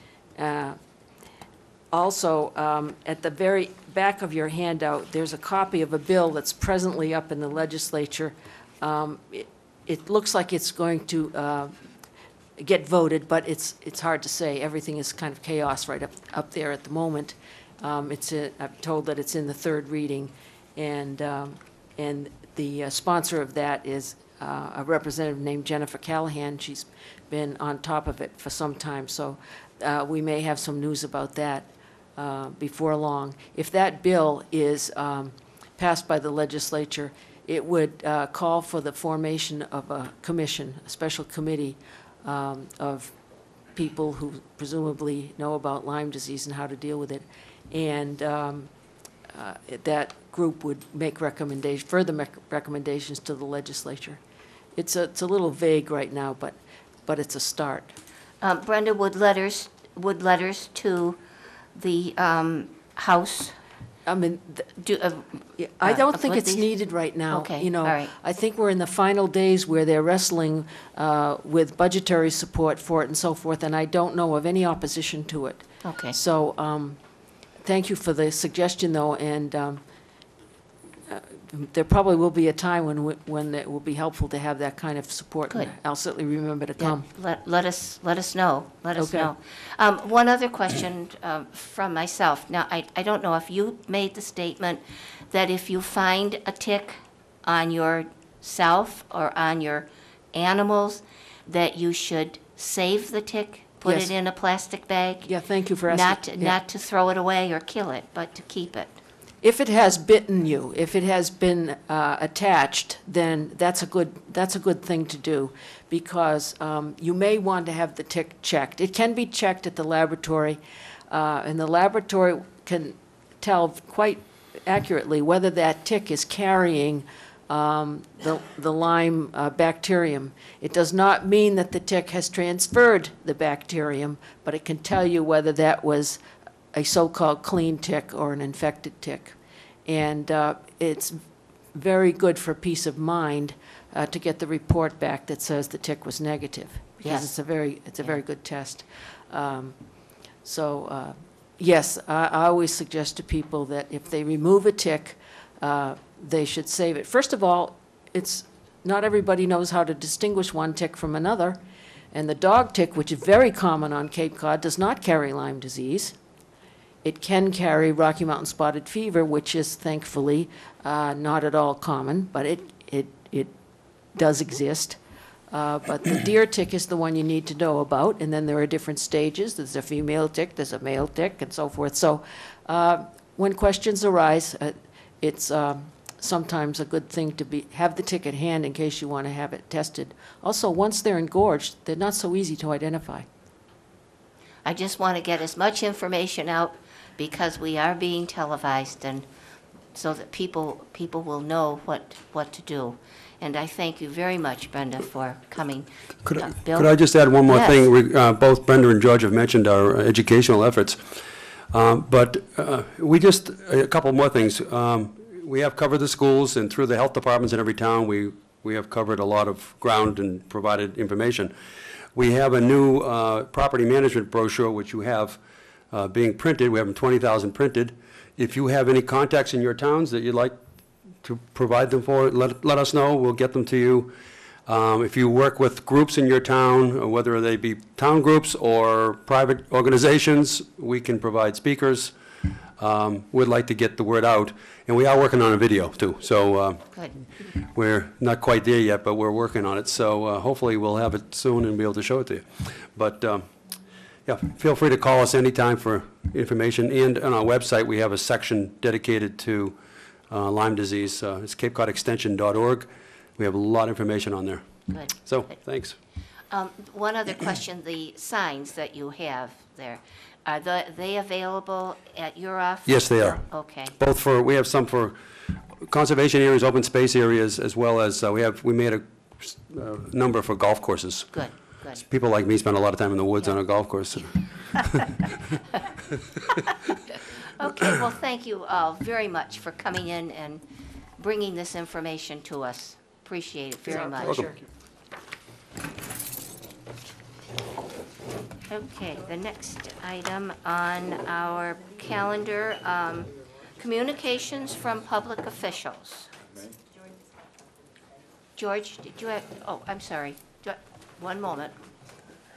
Also, at the very back of your handout, there's a copy of a bill that's presently up in the legislature. It looks like it's going to get voted, but it's hard to say. Everything is kind of chaos right up there at the moment. I'm told that it's in the third reading, and the sponsor of that is a representative named Jennifer Callahan. She's been on top of it for some time, so we may have some news about that before long. If that bill is passed by the legislature, it would call for the formation of a commission, a special committee of people who presumably know about Lyme disease and how to deal with it. And that group would make further recommendations to the legislature. It's a little vague right now, but it's a start. Brenda, would letters to the House? I mean, I don't think it's needed right now. Okay, You know, all right. I think we're in the final days where they're wrestling with budgetary support for it and so forth, and I don't know of any opposition to it. Okay. So, thank you for the suggestion, though, and there probably will be a time when it will be helpful to have that kind of support. Good. And I'll certainly remember to Yeah, come. let us know. Let us Okay. know. One other question from myself. Now, I don't know if you made the statement that if you find a tick on yourself or on your animals, that you should save the tick, put Yes. it in a plastic bag? Yeah, thank you for asking. Not to throw it away or kill it, but to keep it. If it has bitten you, if it has been attached, then that's a good thing to do, because you may want to have the tick checked. It can be checked at the laboratory, and the laboratory can tell quite accurately whether that tick is carrying the Lyme bacterium. It does not mean that the tick has transferred the bacterium, but it can tell you whether that was a so-called clean tick or an infected tick. And it's very good for peace of mind to get the report back that says the tick was negative, because Yes. it's a very good test. Yes, I always suggest to people that if they remove a tick, they should save it. First of all, not everybody knows how to distinguish one tick from another, and the dog tick, which is very common on Cape Cod, does not carry Lyme disease. It can carry Rocky Mountain spotted fever, which is thankfully not at all common, but it does exist. But the deer tick is the one you need to know about, and then there are different stages. There's a female tick, there's a male tick, and so forth. So when questions arise, it's sometimes a good thing to have the tick at hand in case you want to have it tested. Also, once they're engorged, they're not so easy to identify. I just want to get as much information out, because we are being televised, and so that people will know what to do. And I thank you very much, Brenda, for coming. Bill? Could I just add one more Yes. thing? Both Brenda and George have mentioned our educational efforts, but a couple more things. We have covered the schools, and through the health departments in every town, we have covered a lot of ground and provided information. We have a new property management brochure, which you have being printed. We have 20,000 printed. If you have any contacts in your towns that you'd like to provide them for, let us know. We'll get them to you. If you work with groups in your town, whether they be town groups or private organizations, we can provide speakers. We'd like to get the word out. And we are working on a video, too. So Good. we're not quite there yet, but we're working on it. So hopefully we'll have it soon and be able to show it to you. But yeah, feel free to call us anytime for information. And on our website, we have a section dedicated to Lyme disease. It's capecodextension.org. We have a lot of information on there. Good. So, thanks. One other question, the signs that you have there, are they available at your office? Yes, they are. Okay. We have some for conservation areas, open space areas, as well as we made a number for golf courses. Good, good. People like me spend a lot of time in the woods on a golf course. Okay, well, thank you all very much for coming in and bringing this information to us. Appreciate it very much. Welcome. Okay, the next item on our calendar, communications from public officials. George, did you have, oh, I'm sorry. One moment.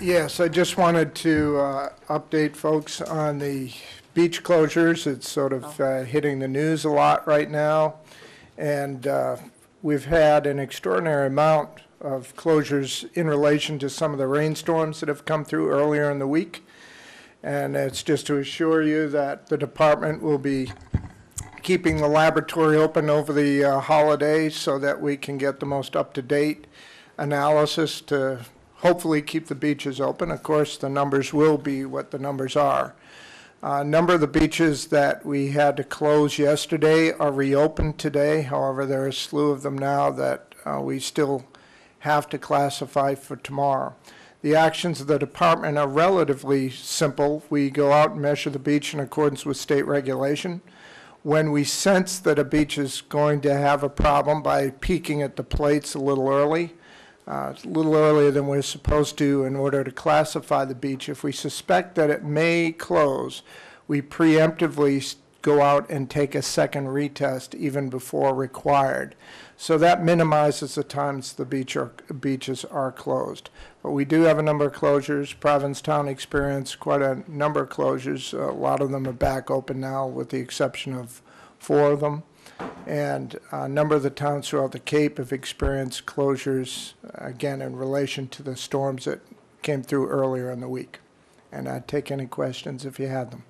Yes, I just wanted to update folks on the beach closures. It's sort of hitting the news a lot right now. And we've had an extraordinary amount of closures in relation to some of the rainstorms that have come through earlier in the week. And it's just to assure you that the department will be keeping the laboratory open over the holidays so that we can get the most up-to-date analysis to hopefully keep the beaches open. Of course, the numbers will be what the numbers are. A number of the beaches that we had to close yesterday are reopened today. However, there are a slew of them now that we still have to classify for tomorrow. The actions of the department are relatively simple. We go out and measure the beach in accordance with state regulation. When we sense that a beach is going to have a problem by peeking at the plates a little early, a little earlier than we're supposed to in order to classify the beach, if we suspect that it may close, we preemptively go out and take a second retest even before required. So that minimizes the times the beaches are closed. But we do have a number of closures. Provincetown experienced quite a number of closures. A lot of them are back open now with the exception of 4 of them. And a number of the towns throughout the Cape have experienced closures, again, in relation to the storms that came through earlier in the week. And I'd take any questions if you had them.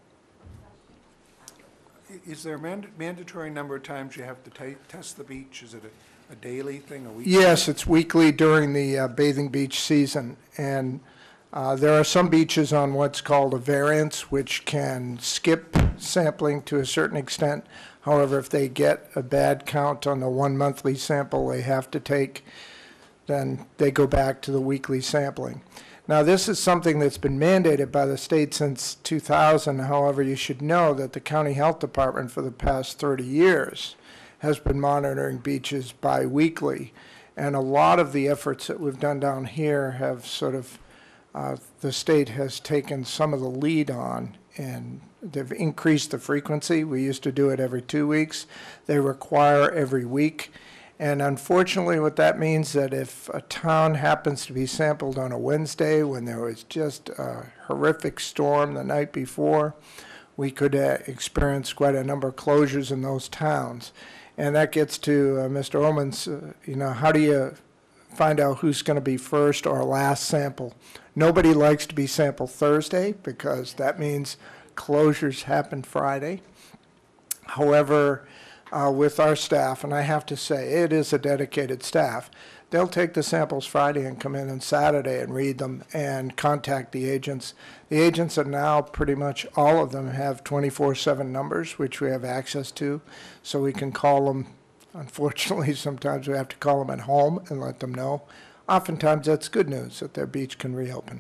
Is there a mandatory number of times you have to test the beach? Is it a daily thing, a weekly? Yes, it's weekly during the bathing beach season. And there are some beaches on what's called a variance, which can skip sampling to a certain extent. However, if they get a bad count on the 1 monthly sample they have to take, then they go back to the weekly sampling. Now, this is something that's been mandated by the state since 2000. However, you should know that the county health department for the past 30 years has been monitoring beaches bi-weekly. And a lot of the efforts that we've done down here have sort of, the state has taken some of the lead on, and they've increased the frequency. We used to do it every 2 weeks. They require every week. And unfortunately, what that means is that if a town happens to be sampled on a Wednesday when there was just a horrific storm the night before, we could experience quite a number of closures in those towns. And that gets to Mr. Ullman's, how do you find out who's going to be first or last sample? Nobody likes to be sampled Thursday because that means closures happen Friday. However, with our staff, and I have to say, it is a dedicated staff, they'll take the samples Friday and come in on Saturday and read them and contact the agents. The agents are now pretty much all of them have 24/7 numbers, which we have access to, so we can call them. Unfortunately, sometimes we have to call them at home and let them know. Oftentimes, that's good news that their beach can reopen.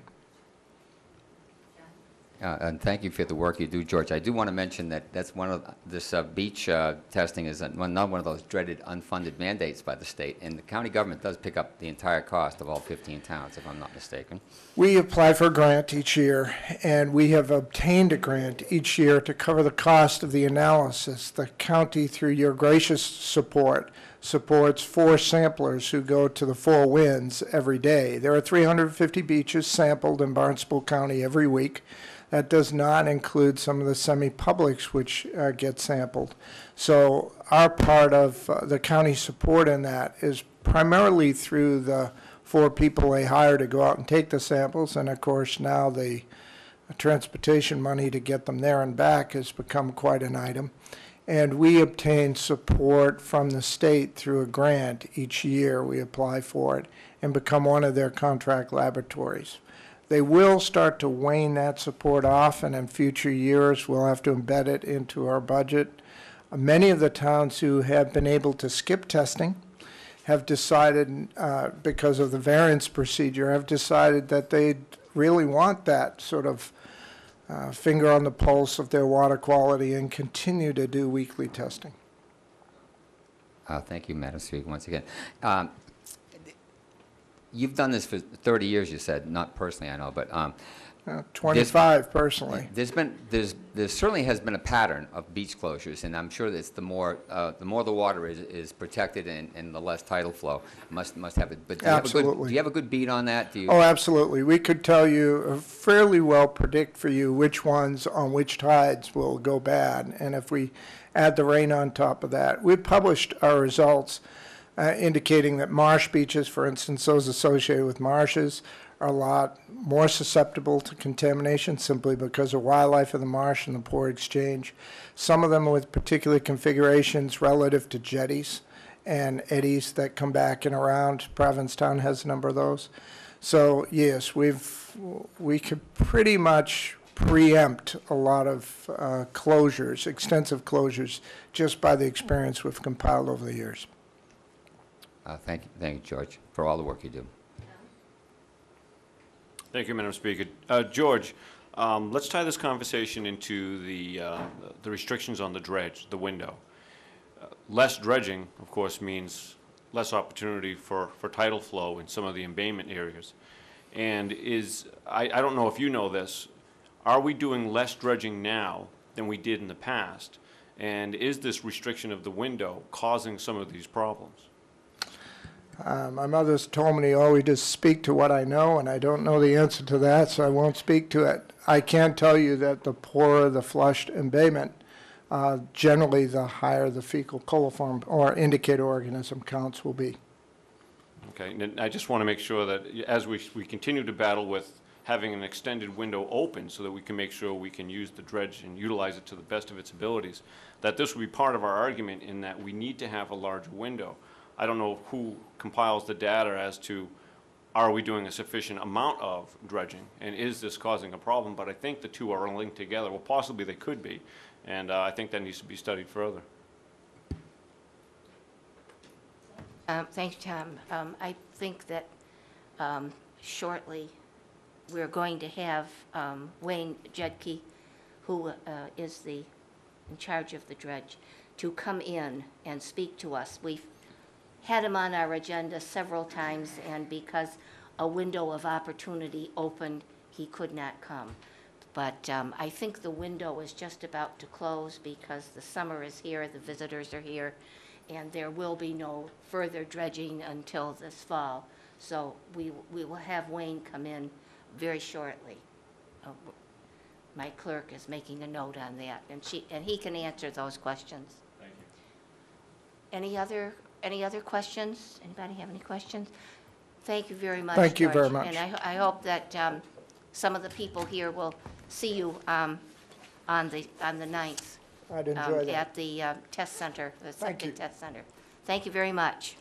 And thank you for the work you do, George. I do want to mention that that's one of this beach testing is not one of those dreaded unfunded mandates by the state, and the county government does pick up the entire cost of all 15 towns, if I'm not mistaken. We apply for a grant each year, and we have obtained a grant each year to cover the cost of the analysis. The county, through your gracious support, supports 4 samplers who go to the 4 winds every day. There are 350 beaches sampled in Barnstable County every week. That does not include some of the semi-publics which get sampled. So our part of the county support in that is primarily through the 4 people they hire to go out and take the samples, and of course now the transportation money to get them there and back has become quite an item. And we obtain support from the state through a grant each year. We apply for it and become one of their contract laboratories. They will start to wane that support off, and in future years we'll have to embed it into our budget. Many of the towns who have been able to skip testing have decided, because of the variance procedure, have decided that they really want that sort of finger on the pulse of their water quality and continue to do weekly testing. Thank you, Madam Speaker, once again. You've done this for 30 years, you said, not personally, I know, but 25 personally. There certainly has been a pattern of beach closures, and I'm sure that it's the more the water is protected and the less tidal flow must have it. But Absolutely. do you have a good beat on that? Oh, absolutely. We could tell you, fairly well predict for you which ones on which tides will go bad. And if we add the rain on top of that, we published our results indicating that marsh beaches, for instance, those associated with marshes, are a lot more susceptible to contamination simply because of wildlife in the marsh and the poor exchange. Some of them with particular configurations relative to jetties and eddies that come back and around. Provincetown has a number of those. So yes, we could pretty much preempt a lot of closures, extensive closures, just by the experience we've compiled over the years. Thank you, George, for all the work you do. Thank you, Madam Speaker. George, let's tie this conversation into the restrictions on the dredge, the window. Less dredging, of course, means less opportunity for tidal flow in some of the embayment areas. And I don't know if you know this, are we doing less dredging now than we did in the past? And is this restriction of the window causing some of these problems? My mother's told me always to speak to what I know, and I don't know the answer to that, so I won't speak to it. I can tell you that the poorer the flushed embayment, generally the higher the fecal coliform or indicator organism counts will be. Okay, and I just want to make sure that as we continue to battle with having an extended window open so that we can make sure we can use the dredge and utilize it to the best of its abilities, that this will be part of our argument in that we need to have a larger window. I don't know who compiles the data as to are we doing a sufficient amount of dredging and is this causing a problem, but I think the two are linked together. Well, possibly they could be, and I think that needs to be studied further. Thank you, Tom. I think that shortly we're going to have Wayne Jedke, who is in charge of the dredge, to come in and speak to us. We've had him on our agenda several times, and because a window of opportunity opened, he could not come. But I think the window is just about to close because the summer is here, the visitors are here, and there will be no further dredging until this fall. So we will have Wayne come in very shortly. My clerk is making a note on that, and he can answer those questions. Thank you. Any other questions? Anybody have any questions? Thank you very much, Thank you George. very much. And I hope that some of the people here will see you on the 9th. I'd enjoy that. At the test center, the Thank you. septic test center. Thank you very much.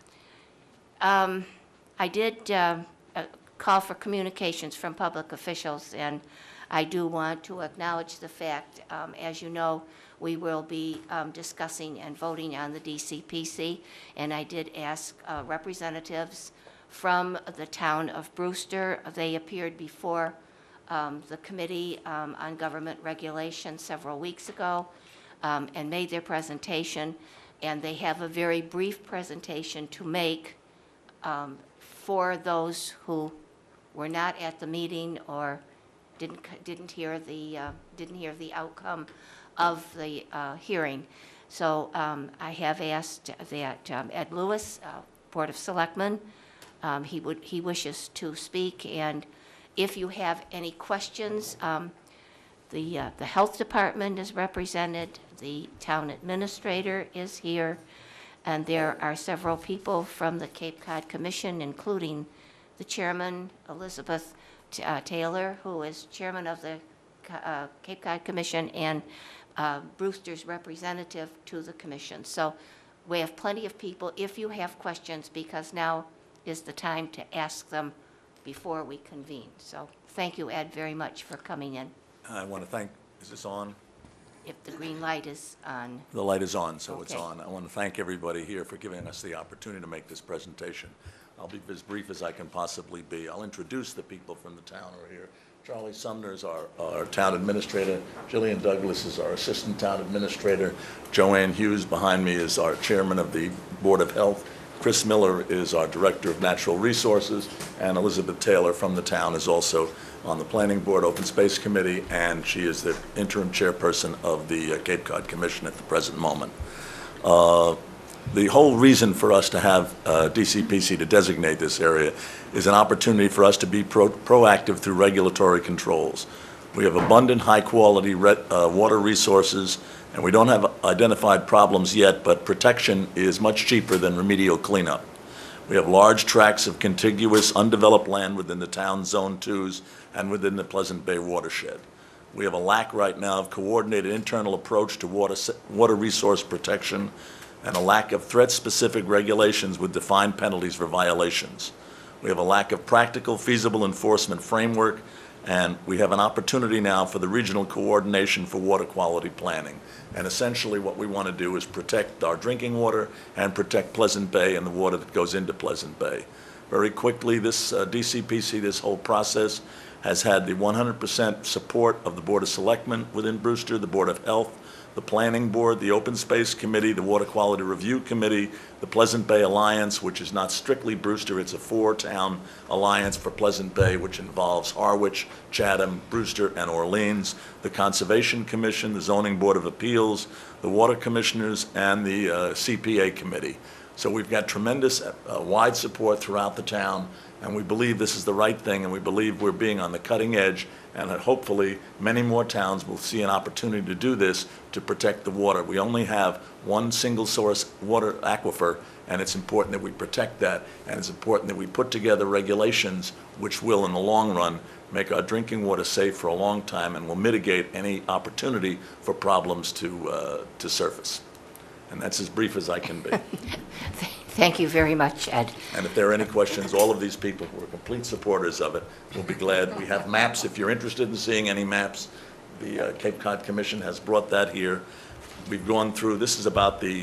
I did call for communications from public officials, and I do want to acknowledge the fact, as you know, we will be discussing and voting on the DCPC, and I did ask representatives from the town of Brewster. They appeared before the Committee on Government Regulation several weeks ago and made their presentation, and they have a very brief presentation to make for those who were not at the meeting or didn't hear the outcome of the hearing. So I have asked that Ed Lewis, Board of Selectmen, he wishes to speak, and if you have any questions, the Health Department is represented, the Town Administrator is here, and there are several people from the Cape Cod Commission, including the Chairman, Elizabeth Taylor, who is Chairman of the Cape Cod Commission, and Brewster's representative to the Commission. So we have plenty of people if you have questions, because now is the time to ask them before we convene. So thank you, Ed, very much for coming in. I want to thank, is this on? If the green light is on. The light is on, so it's Okay. on. I want to thank everybody here for giving us the opportunity to make this presentation. I'll be as brief as I can possibly be. I'll introduce the people from the town who are here. Charlie Sumner is our town administrator. Jillian Douglas is our assistant town administrator. Joanne Hughes behind me is our chairman of the Board of Health. Chris Miller is our director of natural resources, and Elizabeth Taylor from the town is also on the Planning Board Open Space Committee, and she is the interim chairperson of the Cape Cod Commission at the present moment. The whole reason for us to have DCPC to designate this area is an opportunity for us to be proactive through regulatory controls. We have abundant, high-quality water resources, and we don't have identified problems yet, but protection is much cheaper than remedial cleanup. We have large tracts of contiguous, undeveloped land within the town Zone 2s and within the Pleasant Bay watershed. We have a lack right now of coordinated internal approach to water resource protection and a lack of threat-specific regulations with defined penalties for violations. We have a lack of practical, feasible enforcement framework, and we have an opportunity now for the regional coordination for water quality planning. And essentially what we want to do is protect our drinking water and protect Pleasant Bay and the water that goes into Pleasant Bay. Very quickly, this DCPC, this whole process, has had the 100% support of the Board of Selectmen within Brewster, the Board of Health, the Planning Board, the Open Space Committee, the Water Quality Review Committee, the Pleasant Bay Alliance, which is not strictly Brewster, it's a 4-town alliance for Pleasant Bay, which involves Harwich, Chatham, Brewster, and Orleans, the Conservation Commission, the Zoning Board of Appeals, the Water Commissioners, and the CPA Committee. So we've got tremendous wide support throughout the town, and we believe this is the right thing, and we believe we're being on the cutting edge, and that hopefully many more towns will see an opportunity to do this to protect the water. We only have one single source water aquifer, and it's important that we protect that, and it's important that we put together regulations which will, in the long run, make our drinking water safe for a long time and will mitigate any opportunity for problems to surface. And that's as brief as I can be. Thank you very much, Ed. And if there are any questions, all of these people who are complete supporters of it will be glad. We have maps. If you're interested in seeing any maps, the Cape Cod Commission has brought that here. We've gone through, this is about the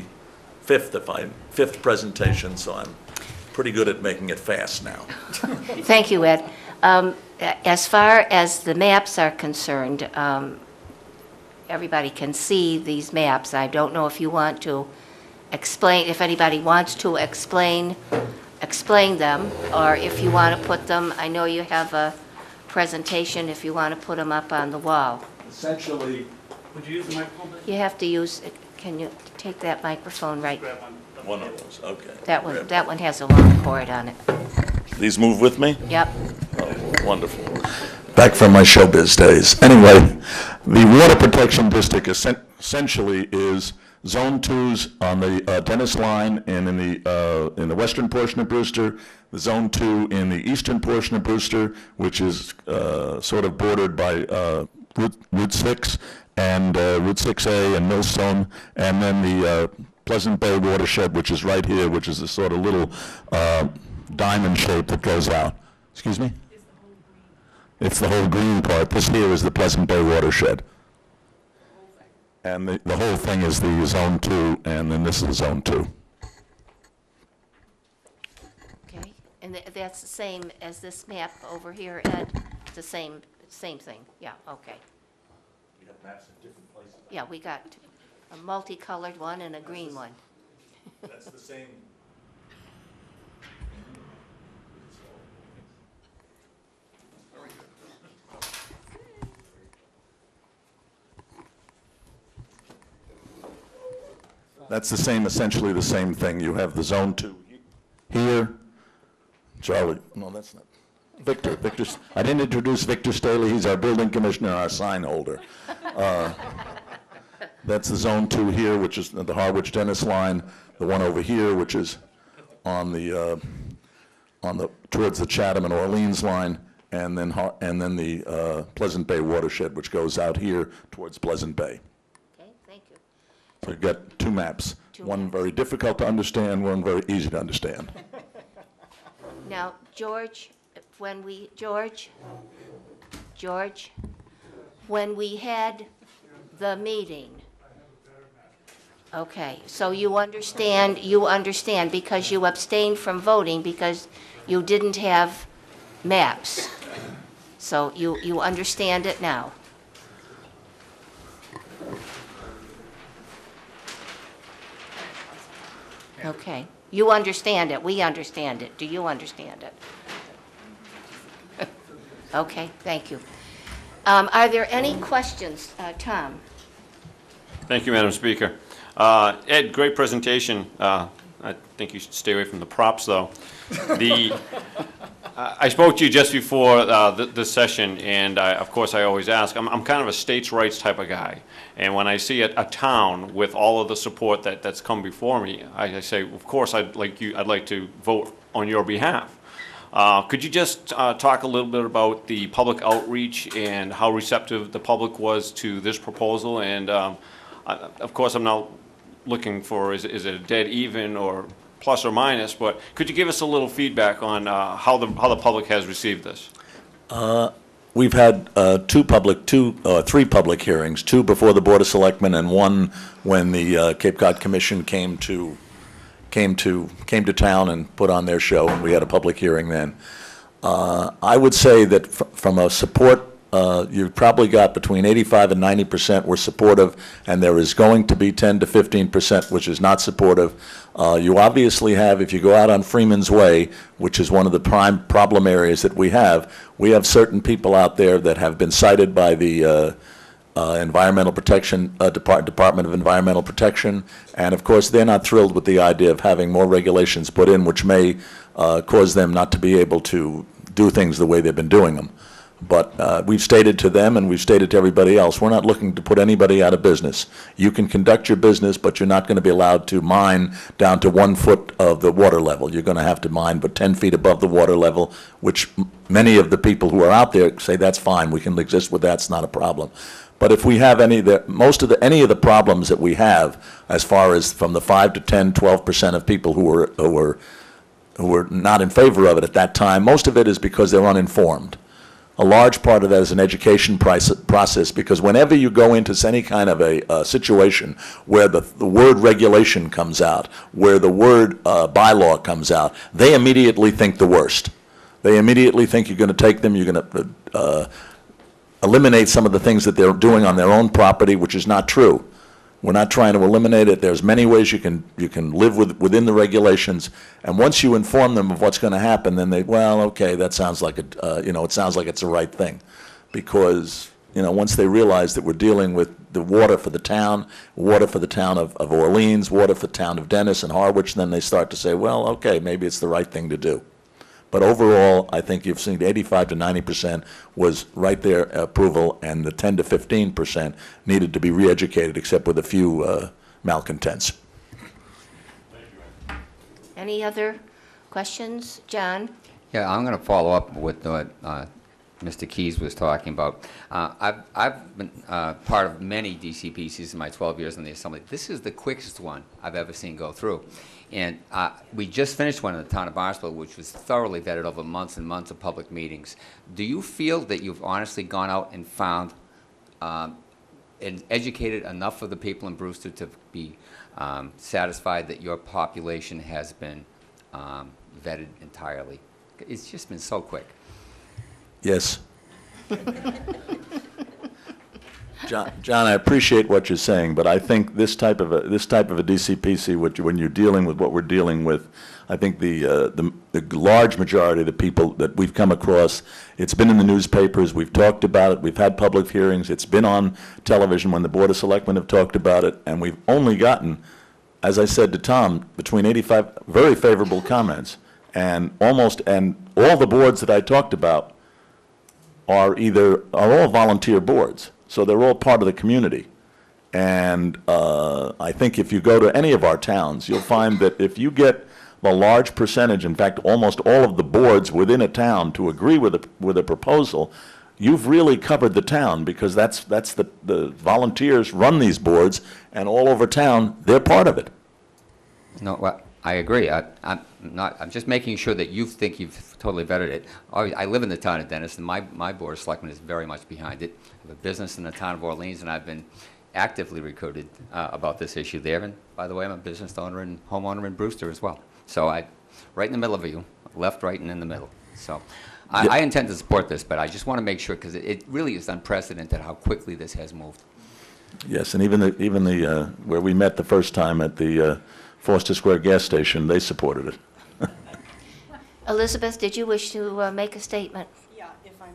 fifth presentation, so I'm pretty good at making it fast now. Thank you, Ed. As far as the maps are concerned, everybody can see these maps. I don't know if you want to explain, if anybody wants to explain them, or if you want to put them, I know you have a presentation, if you want to put them up on the wall. Essentially, would you use the microphone? You have to use, can you take that microphone right? one of those, okay. That one has a long cord on it. These move with me? Yep. Oh, wonderful. Back from my showbiz days. Anyway, the Water Protection District essentially is Zone 2's on the Dennis Line and in the western portion of Brewster, the Zone 2 in the eastern portion of Brewster, which is sort of bordered by Route 6 and Route 6A and Millstone, and then the Pleasant Bay watershed, which is right here, which is a sort of little diamond shape that goes out. Excuse me? It's the whole green part. This here is the Pleasant Bay watershed. And the whole thing is the Zone 2, and then this is Zone 2. Okay, and that's the same as this map over here, Ed? It's the same thing, yeah, okay. We have maps in different places. Yeah, we got a multicolored one and a green one. That's the same. That's the same, essentially the same thing. You have the Zone 2 here. Charlie, no, that's not. Victor, I didn't introduce Victor Staley. He's our building commissioner and our sign holder. That's the Zone 2 here, which is the Harwich Dennis line. The one over here, which is on the towards the Chatham and Orleans line, and then the Pleasant Bay watershed, which goes out here towards Pleasant Bay. Okay, thank you. So you've got two maps. One very difficult to understand, one very easy to understand. Now, George, when we had the meeting, okay, so you understand because you abstained from voting because you didn't have maps. So you understand it now. Okay. You understand it. We understand it. Do you understand it? Okay, thank you. Are there any questions? Tom? Thank you, Madam Speaker. Ed, great presentation. I think you should stay away from the props, though. I spoke to you just before this session, and of course I always ask, I'm kind of a states' rights type of guy. And when I see a town with all of the support that's come before me, I say, of course, I'd like to vote on your behalf. Could you just talk a little bit about the public outreach and how receptive the public was to this proposal? And of course, I'm not looking for is it a dead even or plus or minus, but could you give us a little feedback on how the public has received this? We've had three public hearings, two before the Board of Selectmen and one when the Cape Cod Commission came to town and put on their show, and we had a public hearing then. I would say that from a support, you've probably got between 85 and 90% were supportive, and there is going to be 10 to 15% which is not supportive. You obviously have, if you go out on Freeman's Way, which is one of the prime problem areas that we have certain people out there that have been cited by the Environmental Protection Department of Environmental Protection, and of course they're not thrilled with the idea of having more regulations put in, which may cause them not to be able to do things the way they've been doing them. But we've stated to them and we've stated to everybody else, we're not looking to put anybody out of business. You can conduct your business, but you're not going to be allowed to mine down to 1 foot of the water level. You're going to have to mine but 10 feet above the water level, which many of the people who are out there say that's fine, we can exist with that, it's not a problem. But if we have any of the problems that we have, as far as from the 5 to 10, 12% of people who were not in favor of it at that time, most of it is because they're uninformed. A large part of that is an education process, because whenever you go into any kind of a situation where the word regulation comes out, where the word bylaw comes out, they immediately think the worst. They immediately think you're going to take them, you're going to eliminate some of the things that they're doing on their own property, which is not true. We're not trying to eliminate it. There's many ways you can live within the regulations, and once you inform them of what's going to happen, then well, okay, that sounds like it sounds like it's the right thing, because once they realize that we're dealing with the water for the town of Orleans, water for the town of Dennis and Harwich, then they start to say, well, okay, maybe it's the right thing to do. But overall, I think you've seen 85 to 90% was right there approval, and the 10 to 15% needed to be re-educated, except with a few malcontents. Any other questions? John? Yeah, I'm going to follow up with what Mr. Keys was talking about. I've been part of many DCPCs in my 12 years in the Assembly. This is the quickest one I've ever seen go through. And we just finished one in the town of Barnstable, which was thoroughly vetted over months and months of public meetings. Do you feel that you've honestly gone out and found and educated enough of the people in Brewster to be satisfied that your population has been vetted entirely? It's just been so quick. Yes. John, I appreciate what you're saying, but I think this type of a DCPC, when you're dealing with what we're dealing with, I think the large majority of the people that we've come across, it's been in the newspapers, we've talked about it, we've had public hearings, it's been on television when the Board of Selectmen have talked about it, and we've only gotten, as I said to Tom, between 85 very favorable comments, and all the boards that I talked about are all volunteer boards. So they're all part of the community. And I think if you go to any of our towns, you'll find that if you get a large percentage, in fact, almost all of the boards within a town to agree with a proposal, you've really covered the town, because that's the volunteers run these boards, and all over town, they're part of it. No, well, I agree. I'm just making sure that you think you've totally vetted it. I live in the town of Dennis, and my Board of Selectmen is very much behind it. I have a business in the town of Orleans, and I've been actively recruited about this issue there. And by the way, I'm a business owner and homeowner in Brewster as well. So right in the middle of you, left, right, and in the middle. So I intend to support this, but I just want to make sure, because it really is unprecedented how quickly this has moved. Yes, and even the where we met the first time at the Foster Square gas station, they supported it. Elizabeth, did you wish to make a statement? Yeah, if I may.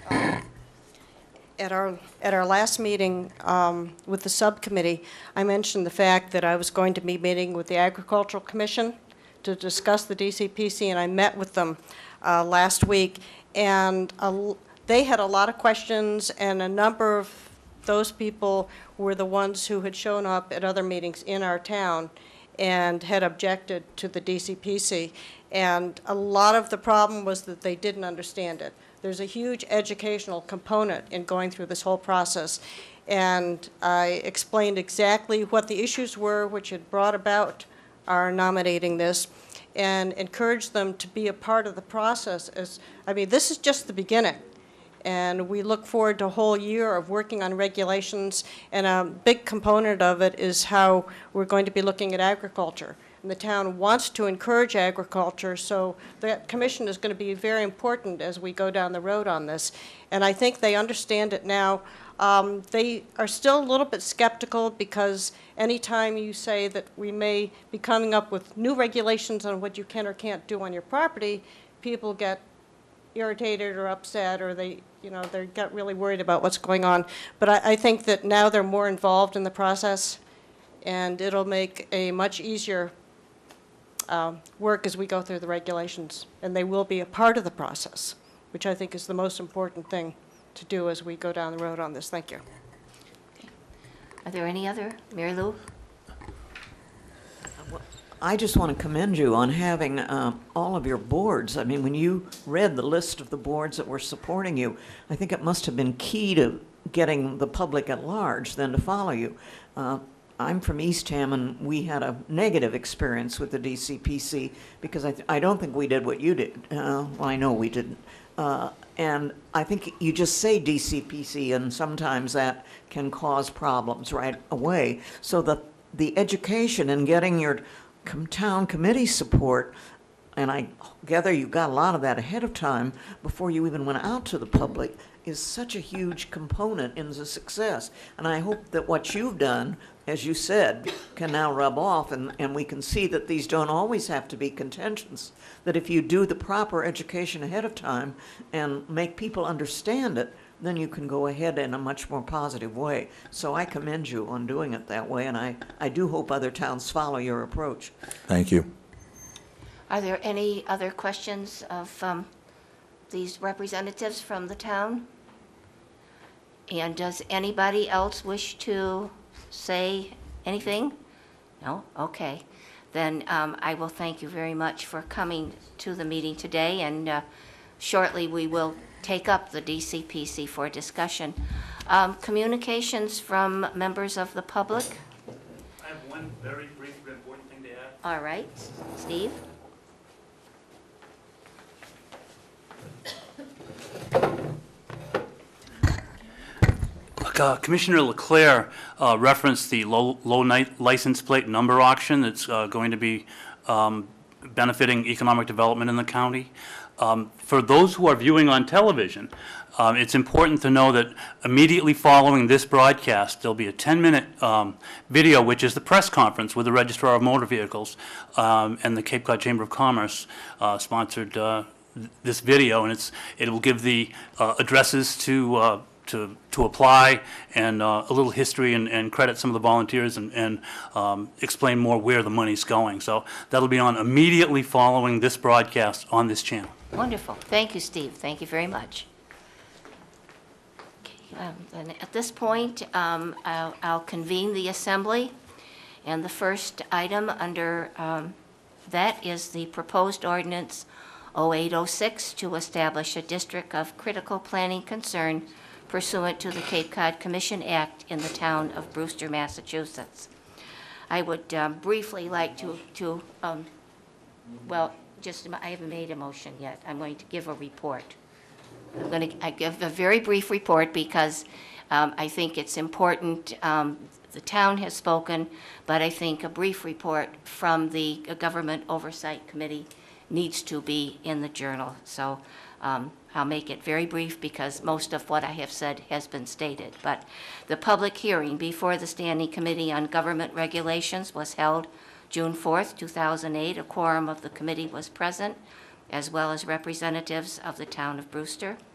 At our last meeting with the subcommittee, I mentioned the fact that I was going to be meeting with the Agricultural Commission to discuss the DCPC, and I met with them last week. And they had a lot of questions, and a number of those people were the ones who had shown up at other meetings in our town and had objected to the DCPC. And a lot of the problem was that they didn't understand it. There's a huge educational component in going through this whole process. And I explained exactly what the issues were which had brought about our nominating this, and encouraged them to be a part of the process. This is just the beginning. And we look forward to a whole year of working on regulations, and a big component of it is how we're going to be looking at agriculture. And the town wants to encourage agriculture, so that commission is going to be very important as we go down the road on this. And I think they understand it now. They are still a little bit skeptical, because anytime you say that we may be coming up with new regulations on what you can or can't do on your property, people get irritated or upset, or they get really worried about what's going on. But I think that now they're more involved in the process, and it'll make a much easier work as we go through the regulations, and they will be a part of the process, which I think is the most important thing to do as we go down the road on this. Thank you. Okay. Are there any other? Mary Lou? I just want to commend you on having all of your boards. I mean, when you read the list of the boards that were supporting you, I think it must have been key to getting the public at large then to follow you. I'm from Eastham, and we had a negative experience with the DCPC because I don't think we did what you did. Well, I know we didn't. And I think you just say DCPC, and sometimes that can cause problems right away. So the education and getting your town committee support, and I gather you got a lot of that ahead of time before you even went out to the public, is such a huge component in the success. And I hope that what you've done, as you said, can now rub off, and we can see that these don't always have to be contentious, that if you do the proper education ahead of time and make people understand it, then you can go ahead in a much more positive way. So I commend you on doing it that way, and I do hope other towns follow your approach. Thank you. Are there any other questions of these representatives from the town? And does anybody else wish to say anything? No? Okay. Then I will thank you very much for coming to the meeting today, and shortly we will take up the DCPC for discussion. Communications from members of the public? I have one very brief but important thing to add. All right. Steve? Commissioner LeClaire referenced the low license plate number auction that's going to be benefiting economic development in the county. For those who are viewing on television, it's important to know that immediately following this broadcast, there'll be a 10-minute video, which is the press conference with the Registrar of Motor Vehicles and the Cape Cod Chamber of Commerce sponsored this video, and it will give the addresses to apply, and a little history, and credit some of the volunteers, and explain more where the money's going. So that'll be on immediately following this broadcast on this channel. Wonderful. Thank you, Steve. Thank you very much. Okay, and at this point, I'll convene the assembly. And the first item under that is the proposed ordinance 0806 to establish a district of critical planning concern pursuant to the Cape Cod Commission Act in the town of Brewster, Massachusetts. I would briefly like to I haven't made a motion yet. I'm going to give a report. I give a very brief report because I think it's important. The town has spoken, but I think a brief report from the Government Oversight Committee needs to be in the journal. So I'll make it very brief because most of what I have said has been stated. But the public hearing before the Standing Committee on Government Regulations was held June 4th, 2008. A quorum of the committee was present, as well as representatives of the town of Brewster.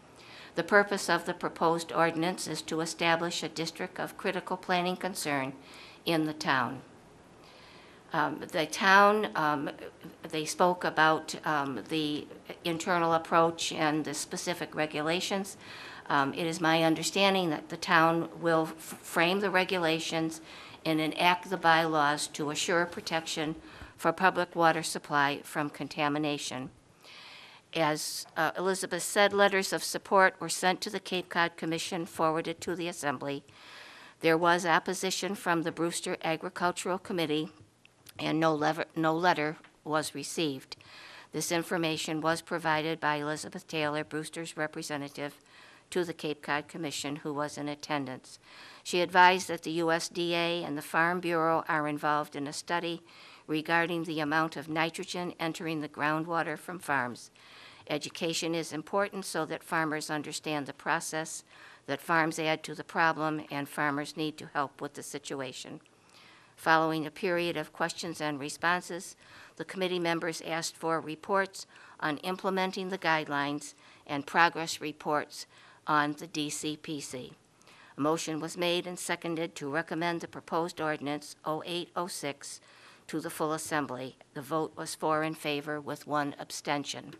The purpose of the proposed ordinance is to establish a district of critical planning concern in the town. The town, they spoke about the internal approach and the specific regulations. It is my understanding that the town will frame the regulations and enact the bylaws to assure protection for public water supply from contamination. As Elizabeth said, letters of support were sent to the Cape Cod Commission, forwarded to the Assembly. There was opposition from the Brewster Agricultural Committee, and no letter was received. This information was provided by Elizabeth Taylor, Brewster's representative, to the Cape Cod Commission, who was in attendance. She advised that the USDA and the Farm Bureau are involved in a study regarding the amount of nitrogen entering the groundwater from farms. Education is important so that farmers understand the process, that farms add to the problem, and farmers need to help with the situation. Following a period of questions and responses, the committee members asked for reports on implementing the guidelines and progress reports on the DCPC. A motion was made and seconded to recommend the proposed ordinance 0806 to the full Assembly. The vote was 4 in favor with 1 abstention.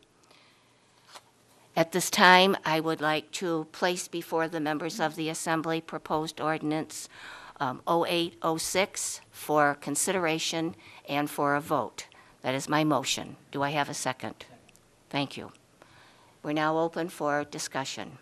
At this time, I would like to place before the members of the Assembly proposed ordinance 0806 for consideration and for a vote. That is my motion. Do I have a second? Thank you. We're now open for discussion.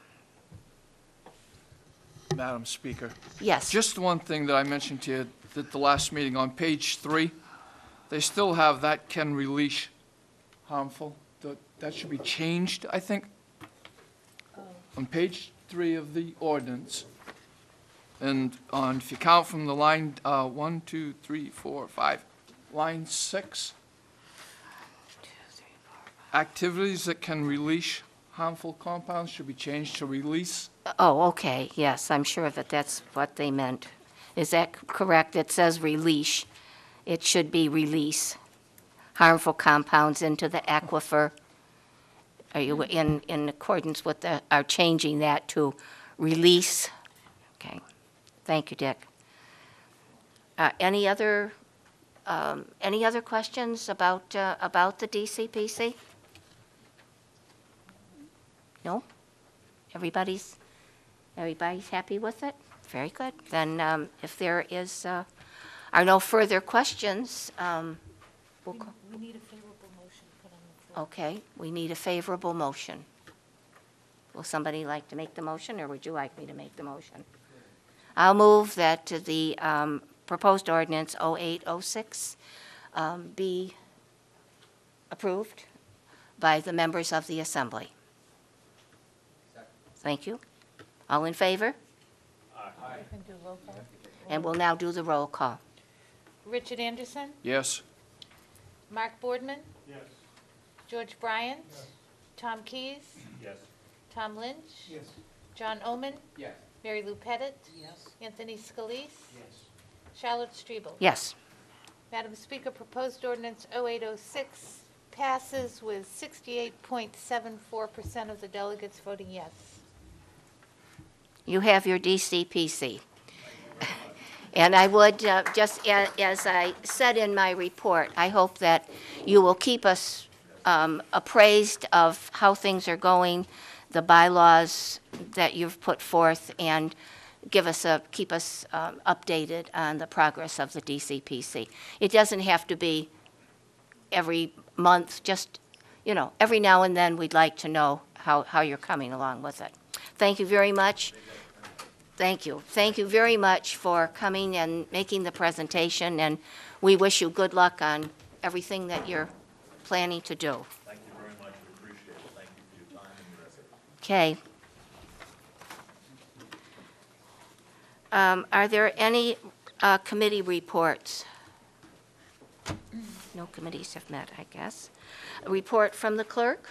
Madam Speaker. Yes. Just one thing that I mentioned to you at the last meeting, on page 3, they still have that can release harmful. That should be changed, I think. On page 3 of the ordinance. And if you count from the line 1, 2, 3, 4, 5, line 6, activities that can release harmful compounds should be changed to release. Oh, okay, yes, I'm sure that that's what they meant. Is that correct? It says release. It should be release harmful compounds into the aquifer. Are you in accordance with are changing that to release? Okay, thank you, Dick. Any other questions about the DCPC? No? Everybody's happy with it? Very good. Then if there are no further questions, we'll call. We need a favorable motion put on the floor. Okay, we need a favorable motion. Will somebody like to make the motion, or would you like me to make the motion? I'll move that the proposed ordinance 0806 be approved by the members of the Assembly. Thank you. All in favor? Aye. Can do roll call. And we'll now do the roll call. Richard Anderson? Yes. Mark Boardman? Yes. George Bryant? Yes. Tom Keyes? Yes. Tom Lynch? Yes. John Omen? Yes. Mary Lou Pettit? Yes. Anthony Scalise? Yes. Charlotte Strebel? Yes. Madam Speaker, proposed ordinance 0806 passes with 68.74% of the delegates voting yes. You have your DCPC. And I would, just as I said in my report, I hope that you will keep us appraised of how things are going, the bylaws that you've put forth, and keep us updated on the progress of the DCPC. It doesn't have to be every month, just, every now and then we'd like to know how you're coming along with it. Thank you very much. Thank you. Thank you very much for coming and making the presentation, and we wish you good luck on everything that you're planning to do. Thank you very much. We appreciate it. Thank you for your time and your effort. Okay. Are there any committee reports? No committees have met, I guess. A report from the clerk?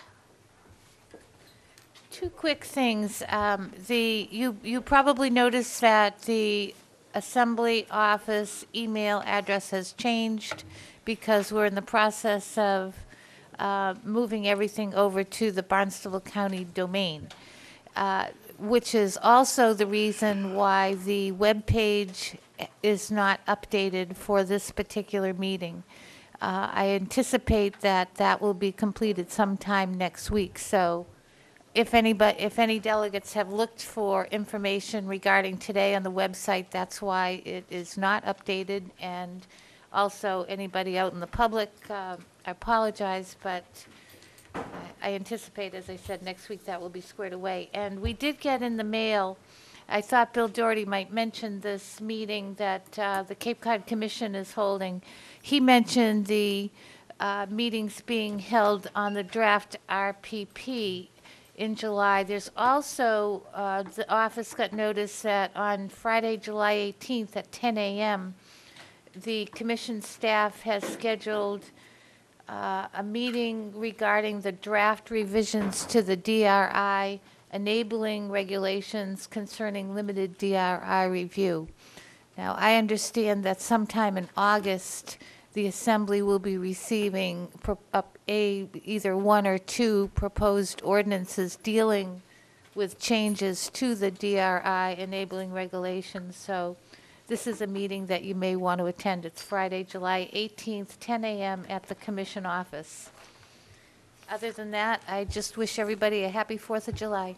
Two quick things. You probably noticed that the Assembly office email address has changed because we're in the process of moving everything over to the Barnstable County domain. which is also the reason why the webpage is not updated for this particular meeting. I anticipate that that will be completed sometime next week. So if any delegates have looked for information regarding today on the website, that's why it is not updated. And also, anybody out in the public, I apologize, but I anticipate, as I said, next week that will be squared away. And we did get in the mail, I thought Bill Doherty might mention this meeting that the Cape Cod Commission is holding. He mentioned the meetings being held on the draft RPP in July. There's also, the office got notice that on Friday, July 18th at 10 a.m., the commission staff has scheduled a meeting regarding the draft revisions to the DRI enabling regulations concerning limited DRI review. Now, I understand that sometime in August, the Assembly will be receiving either one or two proposed ordinances dealing with changes to the DRI enabling regulations. So this is a meeting that you may want to attend. It's Friday, July 18th, 10 a.m. at the Commission office. Other than that, I just wish everybody a happy 4th of July.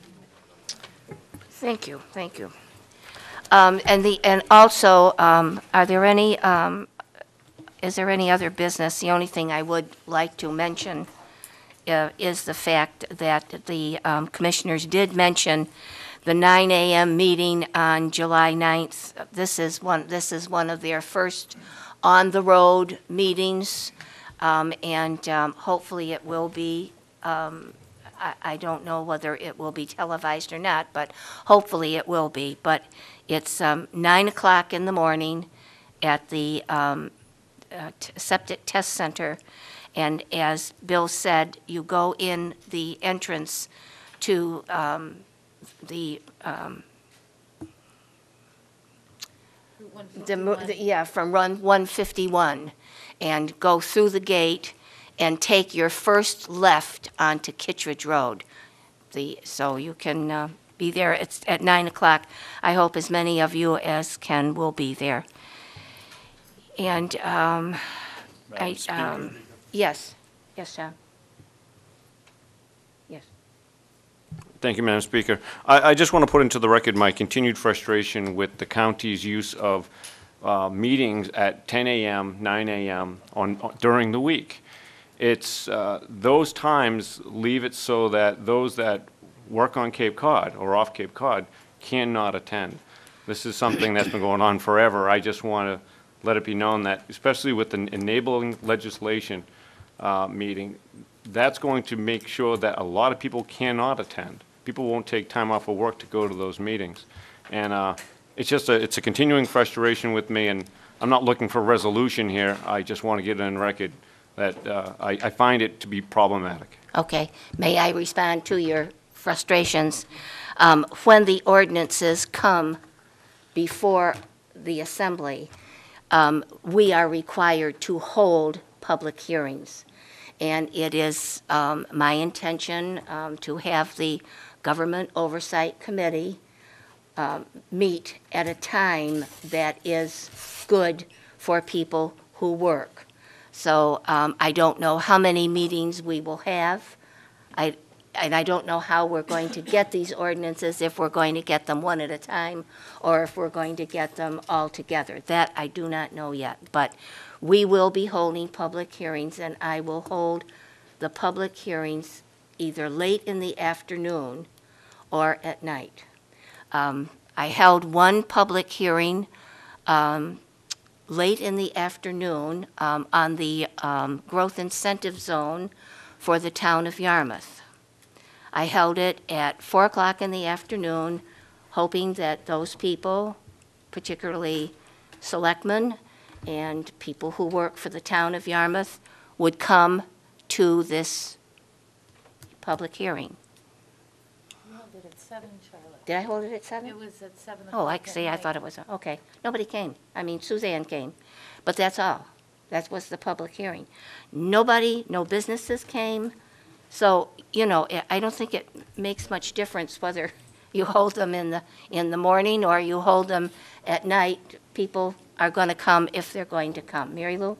Thank you, thank you. And also, are there any, is there any other business? The only thing I would like to mention is the fact that the commissioners did mention the 9 a.m. meeting on July 9th. This is one of their first on-the-road meetings, and hopefully it will be. I don't know whether it will be televised or not, but hopefully it will be. But it's 9 o'clock in the morning at the Septic Test Center, and as Bill said, you go in the entrance to from Run 151, and go through the gate and take your first left onto Kittredge Road. So you can be there. It's at 9 o'clock. I hope as many of you as can will be there. And yes, John. Yes. Thank you, Madam Speaker. I just want to put into the record my continued frustration with the county's use of meetings at 10 a.m., 9 a.m. during the week. It's those times leave it so that those that work on Cape Cod or off Cape Cod cannot attend. This is something that's been going on forever. I just want to let it be known that, especially with the enabling legislation meeting, that's going to make sure that a lot of people cannot attend. People won't take time off of work to go to those meetings. And it's just it's a continuing frustration with me, and I'm not looking for a resolution here. I just want to get it on record that I find it to be problematic. Okay. May I respond to your frustrations? When the ordinances come before the Assembly, we are required to hold public hearings. And it is my intention to have the Government Oversight Committee meet at a time that is good for people who work. So I don't know how many meetings we will have. And I don't know how we're going to get these ordinances, if we're going to get them one at a time or if we're going to get them all together. That I do not know yet. But we will be holding public hearings, and I will hold the public hearings either late in the afternoon or at night. I held one public hearing late in the afternoon on the growth incentive zone for the town of Yarmouth. I held it at 4 o'clock in the afternoon, hoping that those people, particularly selectmen and people who work for the town of Yarmouth, would come to this public hearing. You held it at 7, Charlotte. Did I hold it at 7? It was at 7 Oh, o'clock. I thought it was, okay. Nobody came. I mean, Suzanne came. But that's all. That was the public hearing. Nobody, no businesses came. So, you know, I don't think it makes much difference whether you hold them in the morning or you hold them at night. People are going to come if they're going to come. Mary Lou?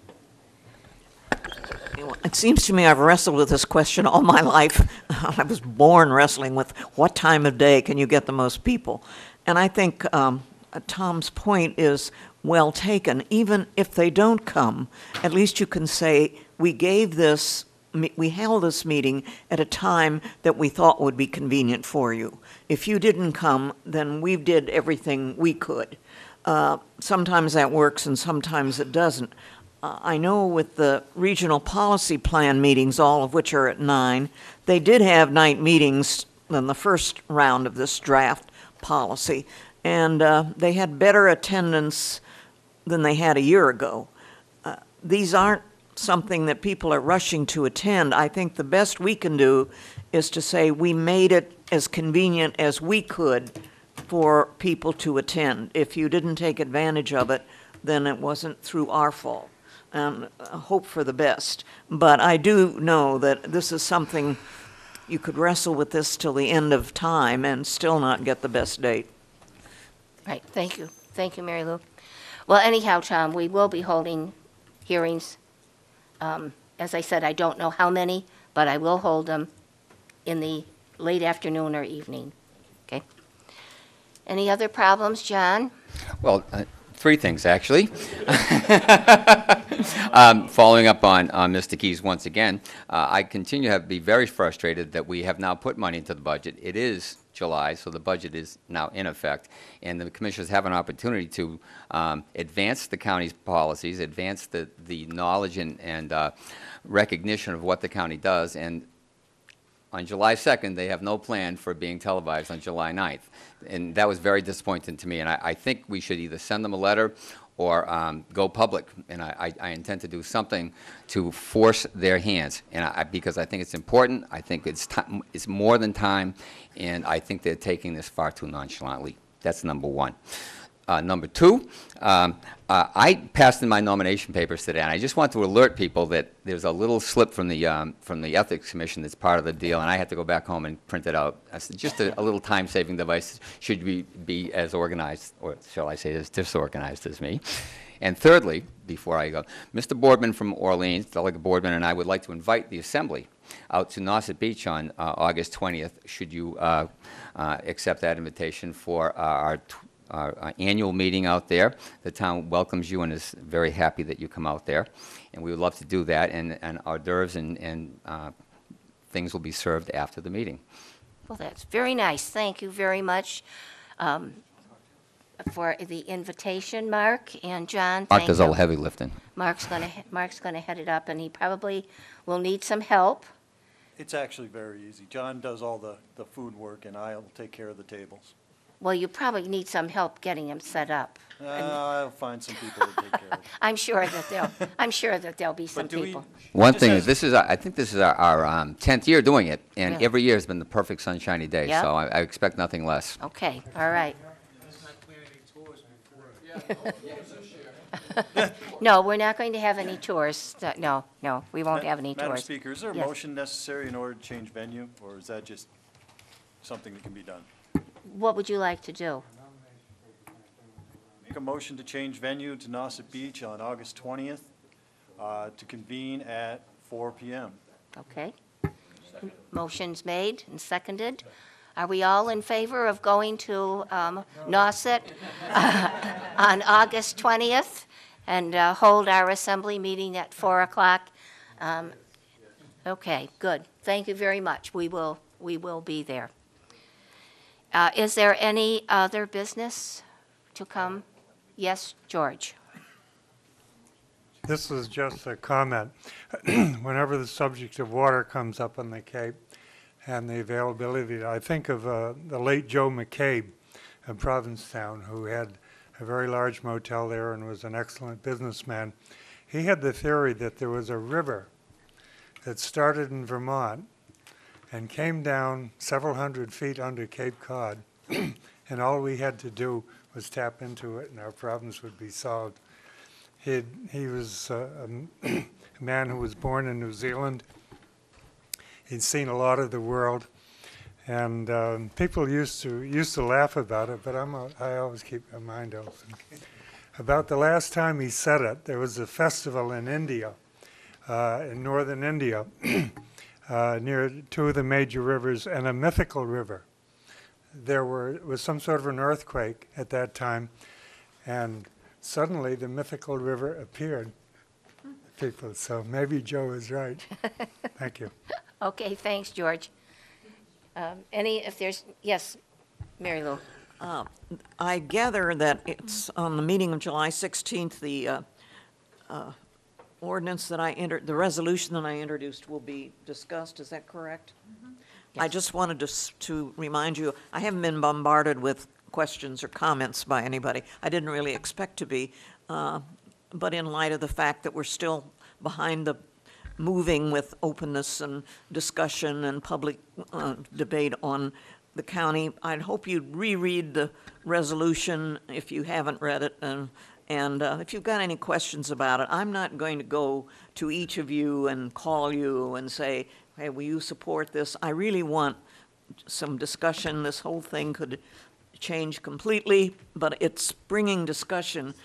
It seems to me I've wrestled with this question all my life. I was born wrestling with what time of day can you get the most people? And I think Tom's point is well taken. Even if they don't come, at least you can say, we held this meeting at a time that we thought would be convenient for you. If you didn't come, then we did everything we could. Sometimes that works and sometimes it doesn't. I know with the regional policy plan meetings, all of which are at 9, they did have night meetings in the first round of this draft policy, and they had better attendance than they had a year ago. These aren't something that people are rushing to attend. I think the best we can do is to say we made it as convenient as we could for people to attend. If you didn't take advantage of it, then it wasn't through our fault. And hope for the best. But I do know that this is something you could wrestle with this till the end of time and still not get the best date. Right, thank you. Thank you, Mary Lou. Well, anyhow, Tom, we will be holding hearings. As I said, I don't know how many, but I will hold them in the late afternoon or evening. Okay? Any other problems, John? Well, 3 things, actually. Following up on Mr. Keyes once again, I continue to be very frustrated that we have now put money into the budget. It is July, so the budget is now in effect, and the commissioners have an opportunity to advance the county's policies, advance the knowledge and recognition of what the county does, and on July 2nd, they have no plan for being televised on July 9th. And that was very disappointing to me. And I think we should either send them a letter or go public. And I intend to do something to force their hands. And because I think it's important. I think it's more than time. And I think they're taking this far too nonchalantly. That's number 1. Number 2, I passed in my nomination papers today, and I just want to alert people that there's a little slip from the Ethics Commission that's part of the deal, and I had to go back home and print it out. It's just a little time-saving device. Should we be as organized, or shall I say as disorganized as me? And thirdly, before I go, Mr. Boardman from Orleans, Delegate Boardman, and I would like to invite the Assembly out to Nauset Beach on August 20th, should you accept that invitation for our annual meeting out there. The town welcomes you and is very happy that you come out there. And we would love to do that, and hors d'oeuvres and things will be served after the meeting. Well, that's very nice. Thank you very much for the invitation, Mark and John. Mark does all the heavy lifting. Mark's going to head it up, and he probably will need some help. It's actually very easy. John does all the food work, and I'll take care of the tables. Well, you probably need some help getting them set up. I'll find some people to take care of it. I'm sure that there'll be some people. One thing is, I think this is our 10th year doing it, and every year has been the perfect sunshiny day. Yep. So I expect nothing less. Okay, all right. No, we're not going to have any tours. No, we won't have any tours. Madam Speaker, is there a Yes. motion necessary in order to change venue, or is that just something that can be done? What would you like to do? Make a motion to change venue to Nauset Beach on August 20th to convene at 4 p.m. Okay. Motion's made and seconded. Are we all in favor of going to Nauset on August 20th and hold our assembly meeting at 4 o'clock? Okay, good. Thank you very much. We will be there. Is there any other business to come? Yes, George. This is just a comment. Whenever the subject of water comes up on the Cape and the availability, I think of the late Joe McCabe of Provincetown, who had a very large motel there and was an excellent businessman. He had the theory that there was a river that started in Vermont and came down several hundred feet under Cape Cod, and all we had to do was tap into it and our problems would be solved. He was a man who was born in New Zealand. He'd seen a lot of the world, and people used to laugh about it, but I always keep my mind open. About the last time he said it, there was a festival in India, in northern India, near two of the major rivers and a mythical river. There was some sort of an earthquake at that time, and suddenly the mythical river appeared. People, so maybe Joe is right. Thank you. Okay, thanks, George. Yes, Mary Lou. I gather that it's on the meeting of July 16th, the ordinance that the resolution that I introduced will be discussed. Is that correct? I just wanted to remind you, I haven't been bombarded with questions or comments by anybody. I didn't really expect to be, but in light of the fact that we're still behind the moving with openness and discussion and public debate on the county, I'd hope you'd reread the resolution if you haven't read it, and if you've got any questions about it. I'm not going to go to each of you and call you and say, hey, will you support this? I really want some discussion. This whole thing could change completely, but it's bringing discussion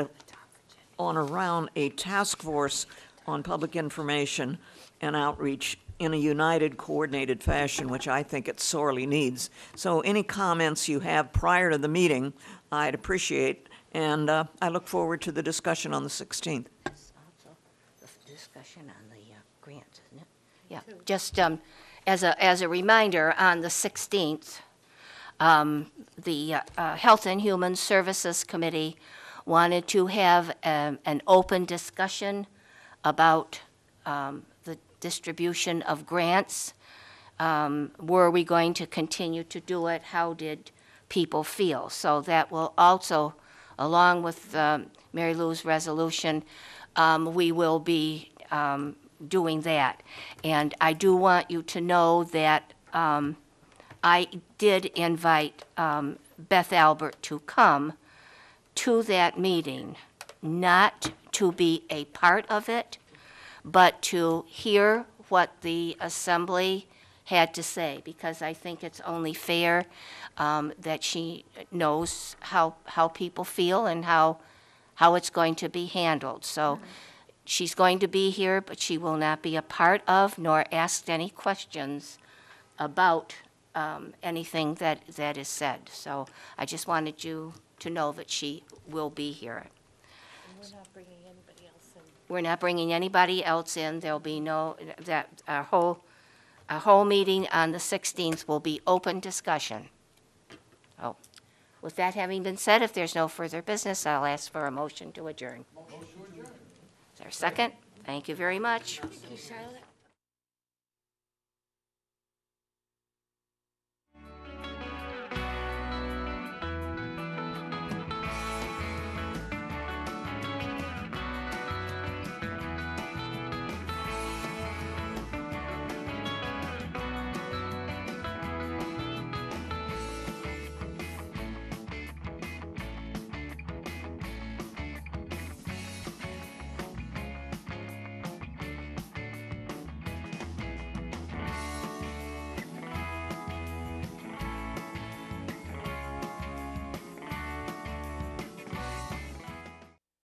on around a task force on public information and outreach in a united, coordinated fashion, which I think it sorely needs. So any comments you have prior to the meeting, I'd appreciate, and I look forward to the discussion on the 16th. Also, the discussion on the grants, isn't it? Yeah, just as a reminder, on the 16th, the Health and Human Services Committee wanted to have an open discussion about the distribution of grants. Were we going to continue to do it? How did people feel? So that will also, along with Mary Lou's resolution, we will be doing that. And I do want you to know that I did invite Beth Albert to come to that meeting, not to be a part of it, but to hear what the Assembly had to say, because I think it's only fair that she knows how people feel and how it's going to be handled. So she's going to be here, but she will not be a part of nor asked any questions about anything that is said. So I just wanted you to know that she will be here. We're not bringing anybody else in. We're not bringing anybody else in. There'll be our whole meeting on the 16th will be open discussion. Oh, with that having been said, if there's no further business, I'll ask for a motion to adjourn. Is there a second? Thank you very much. Thank you, Charlotte.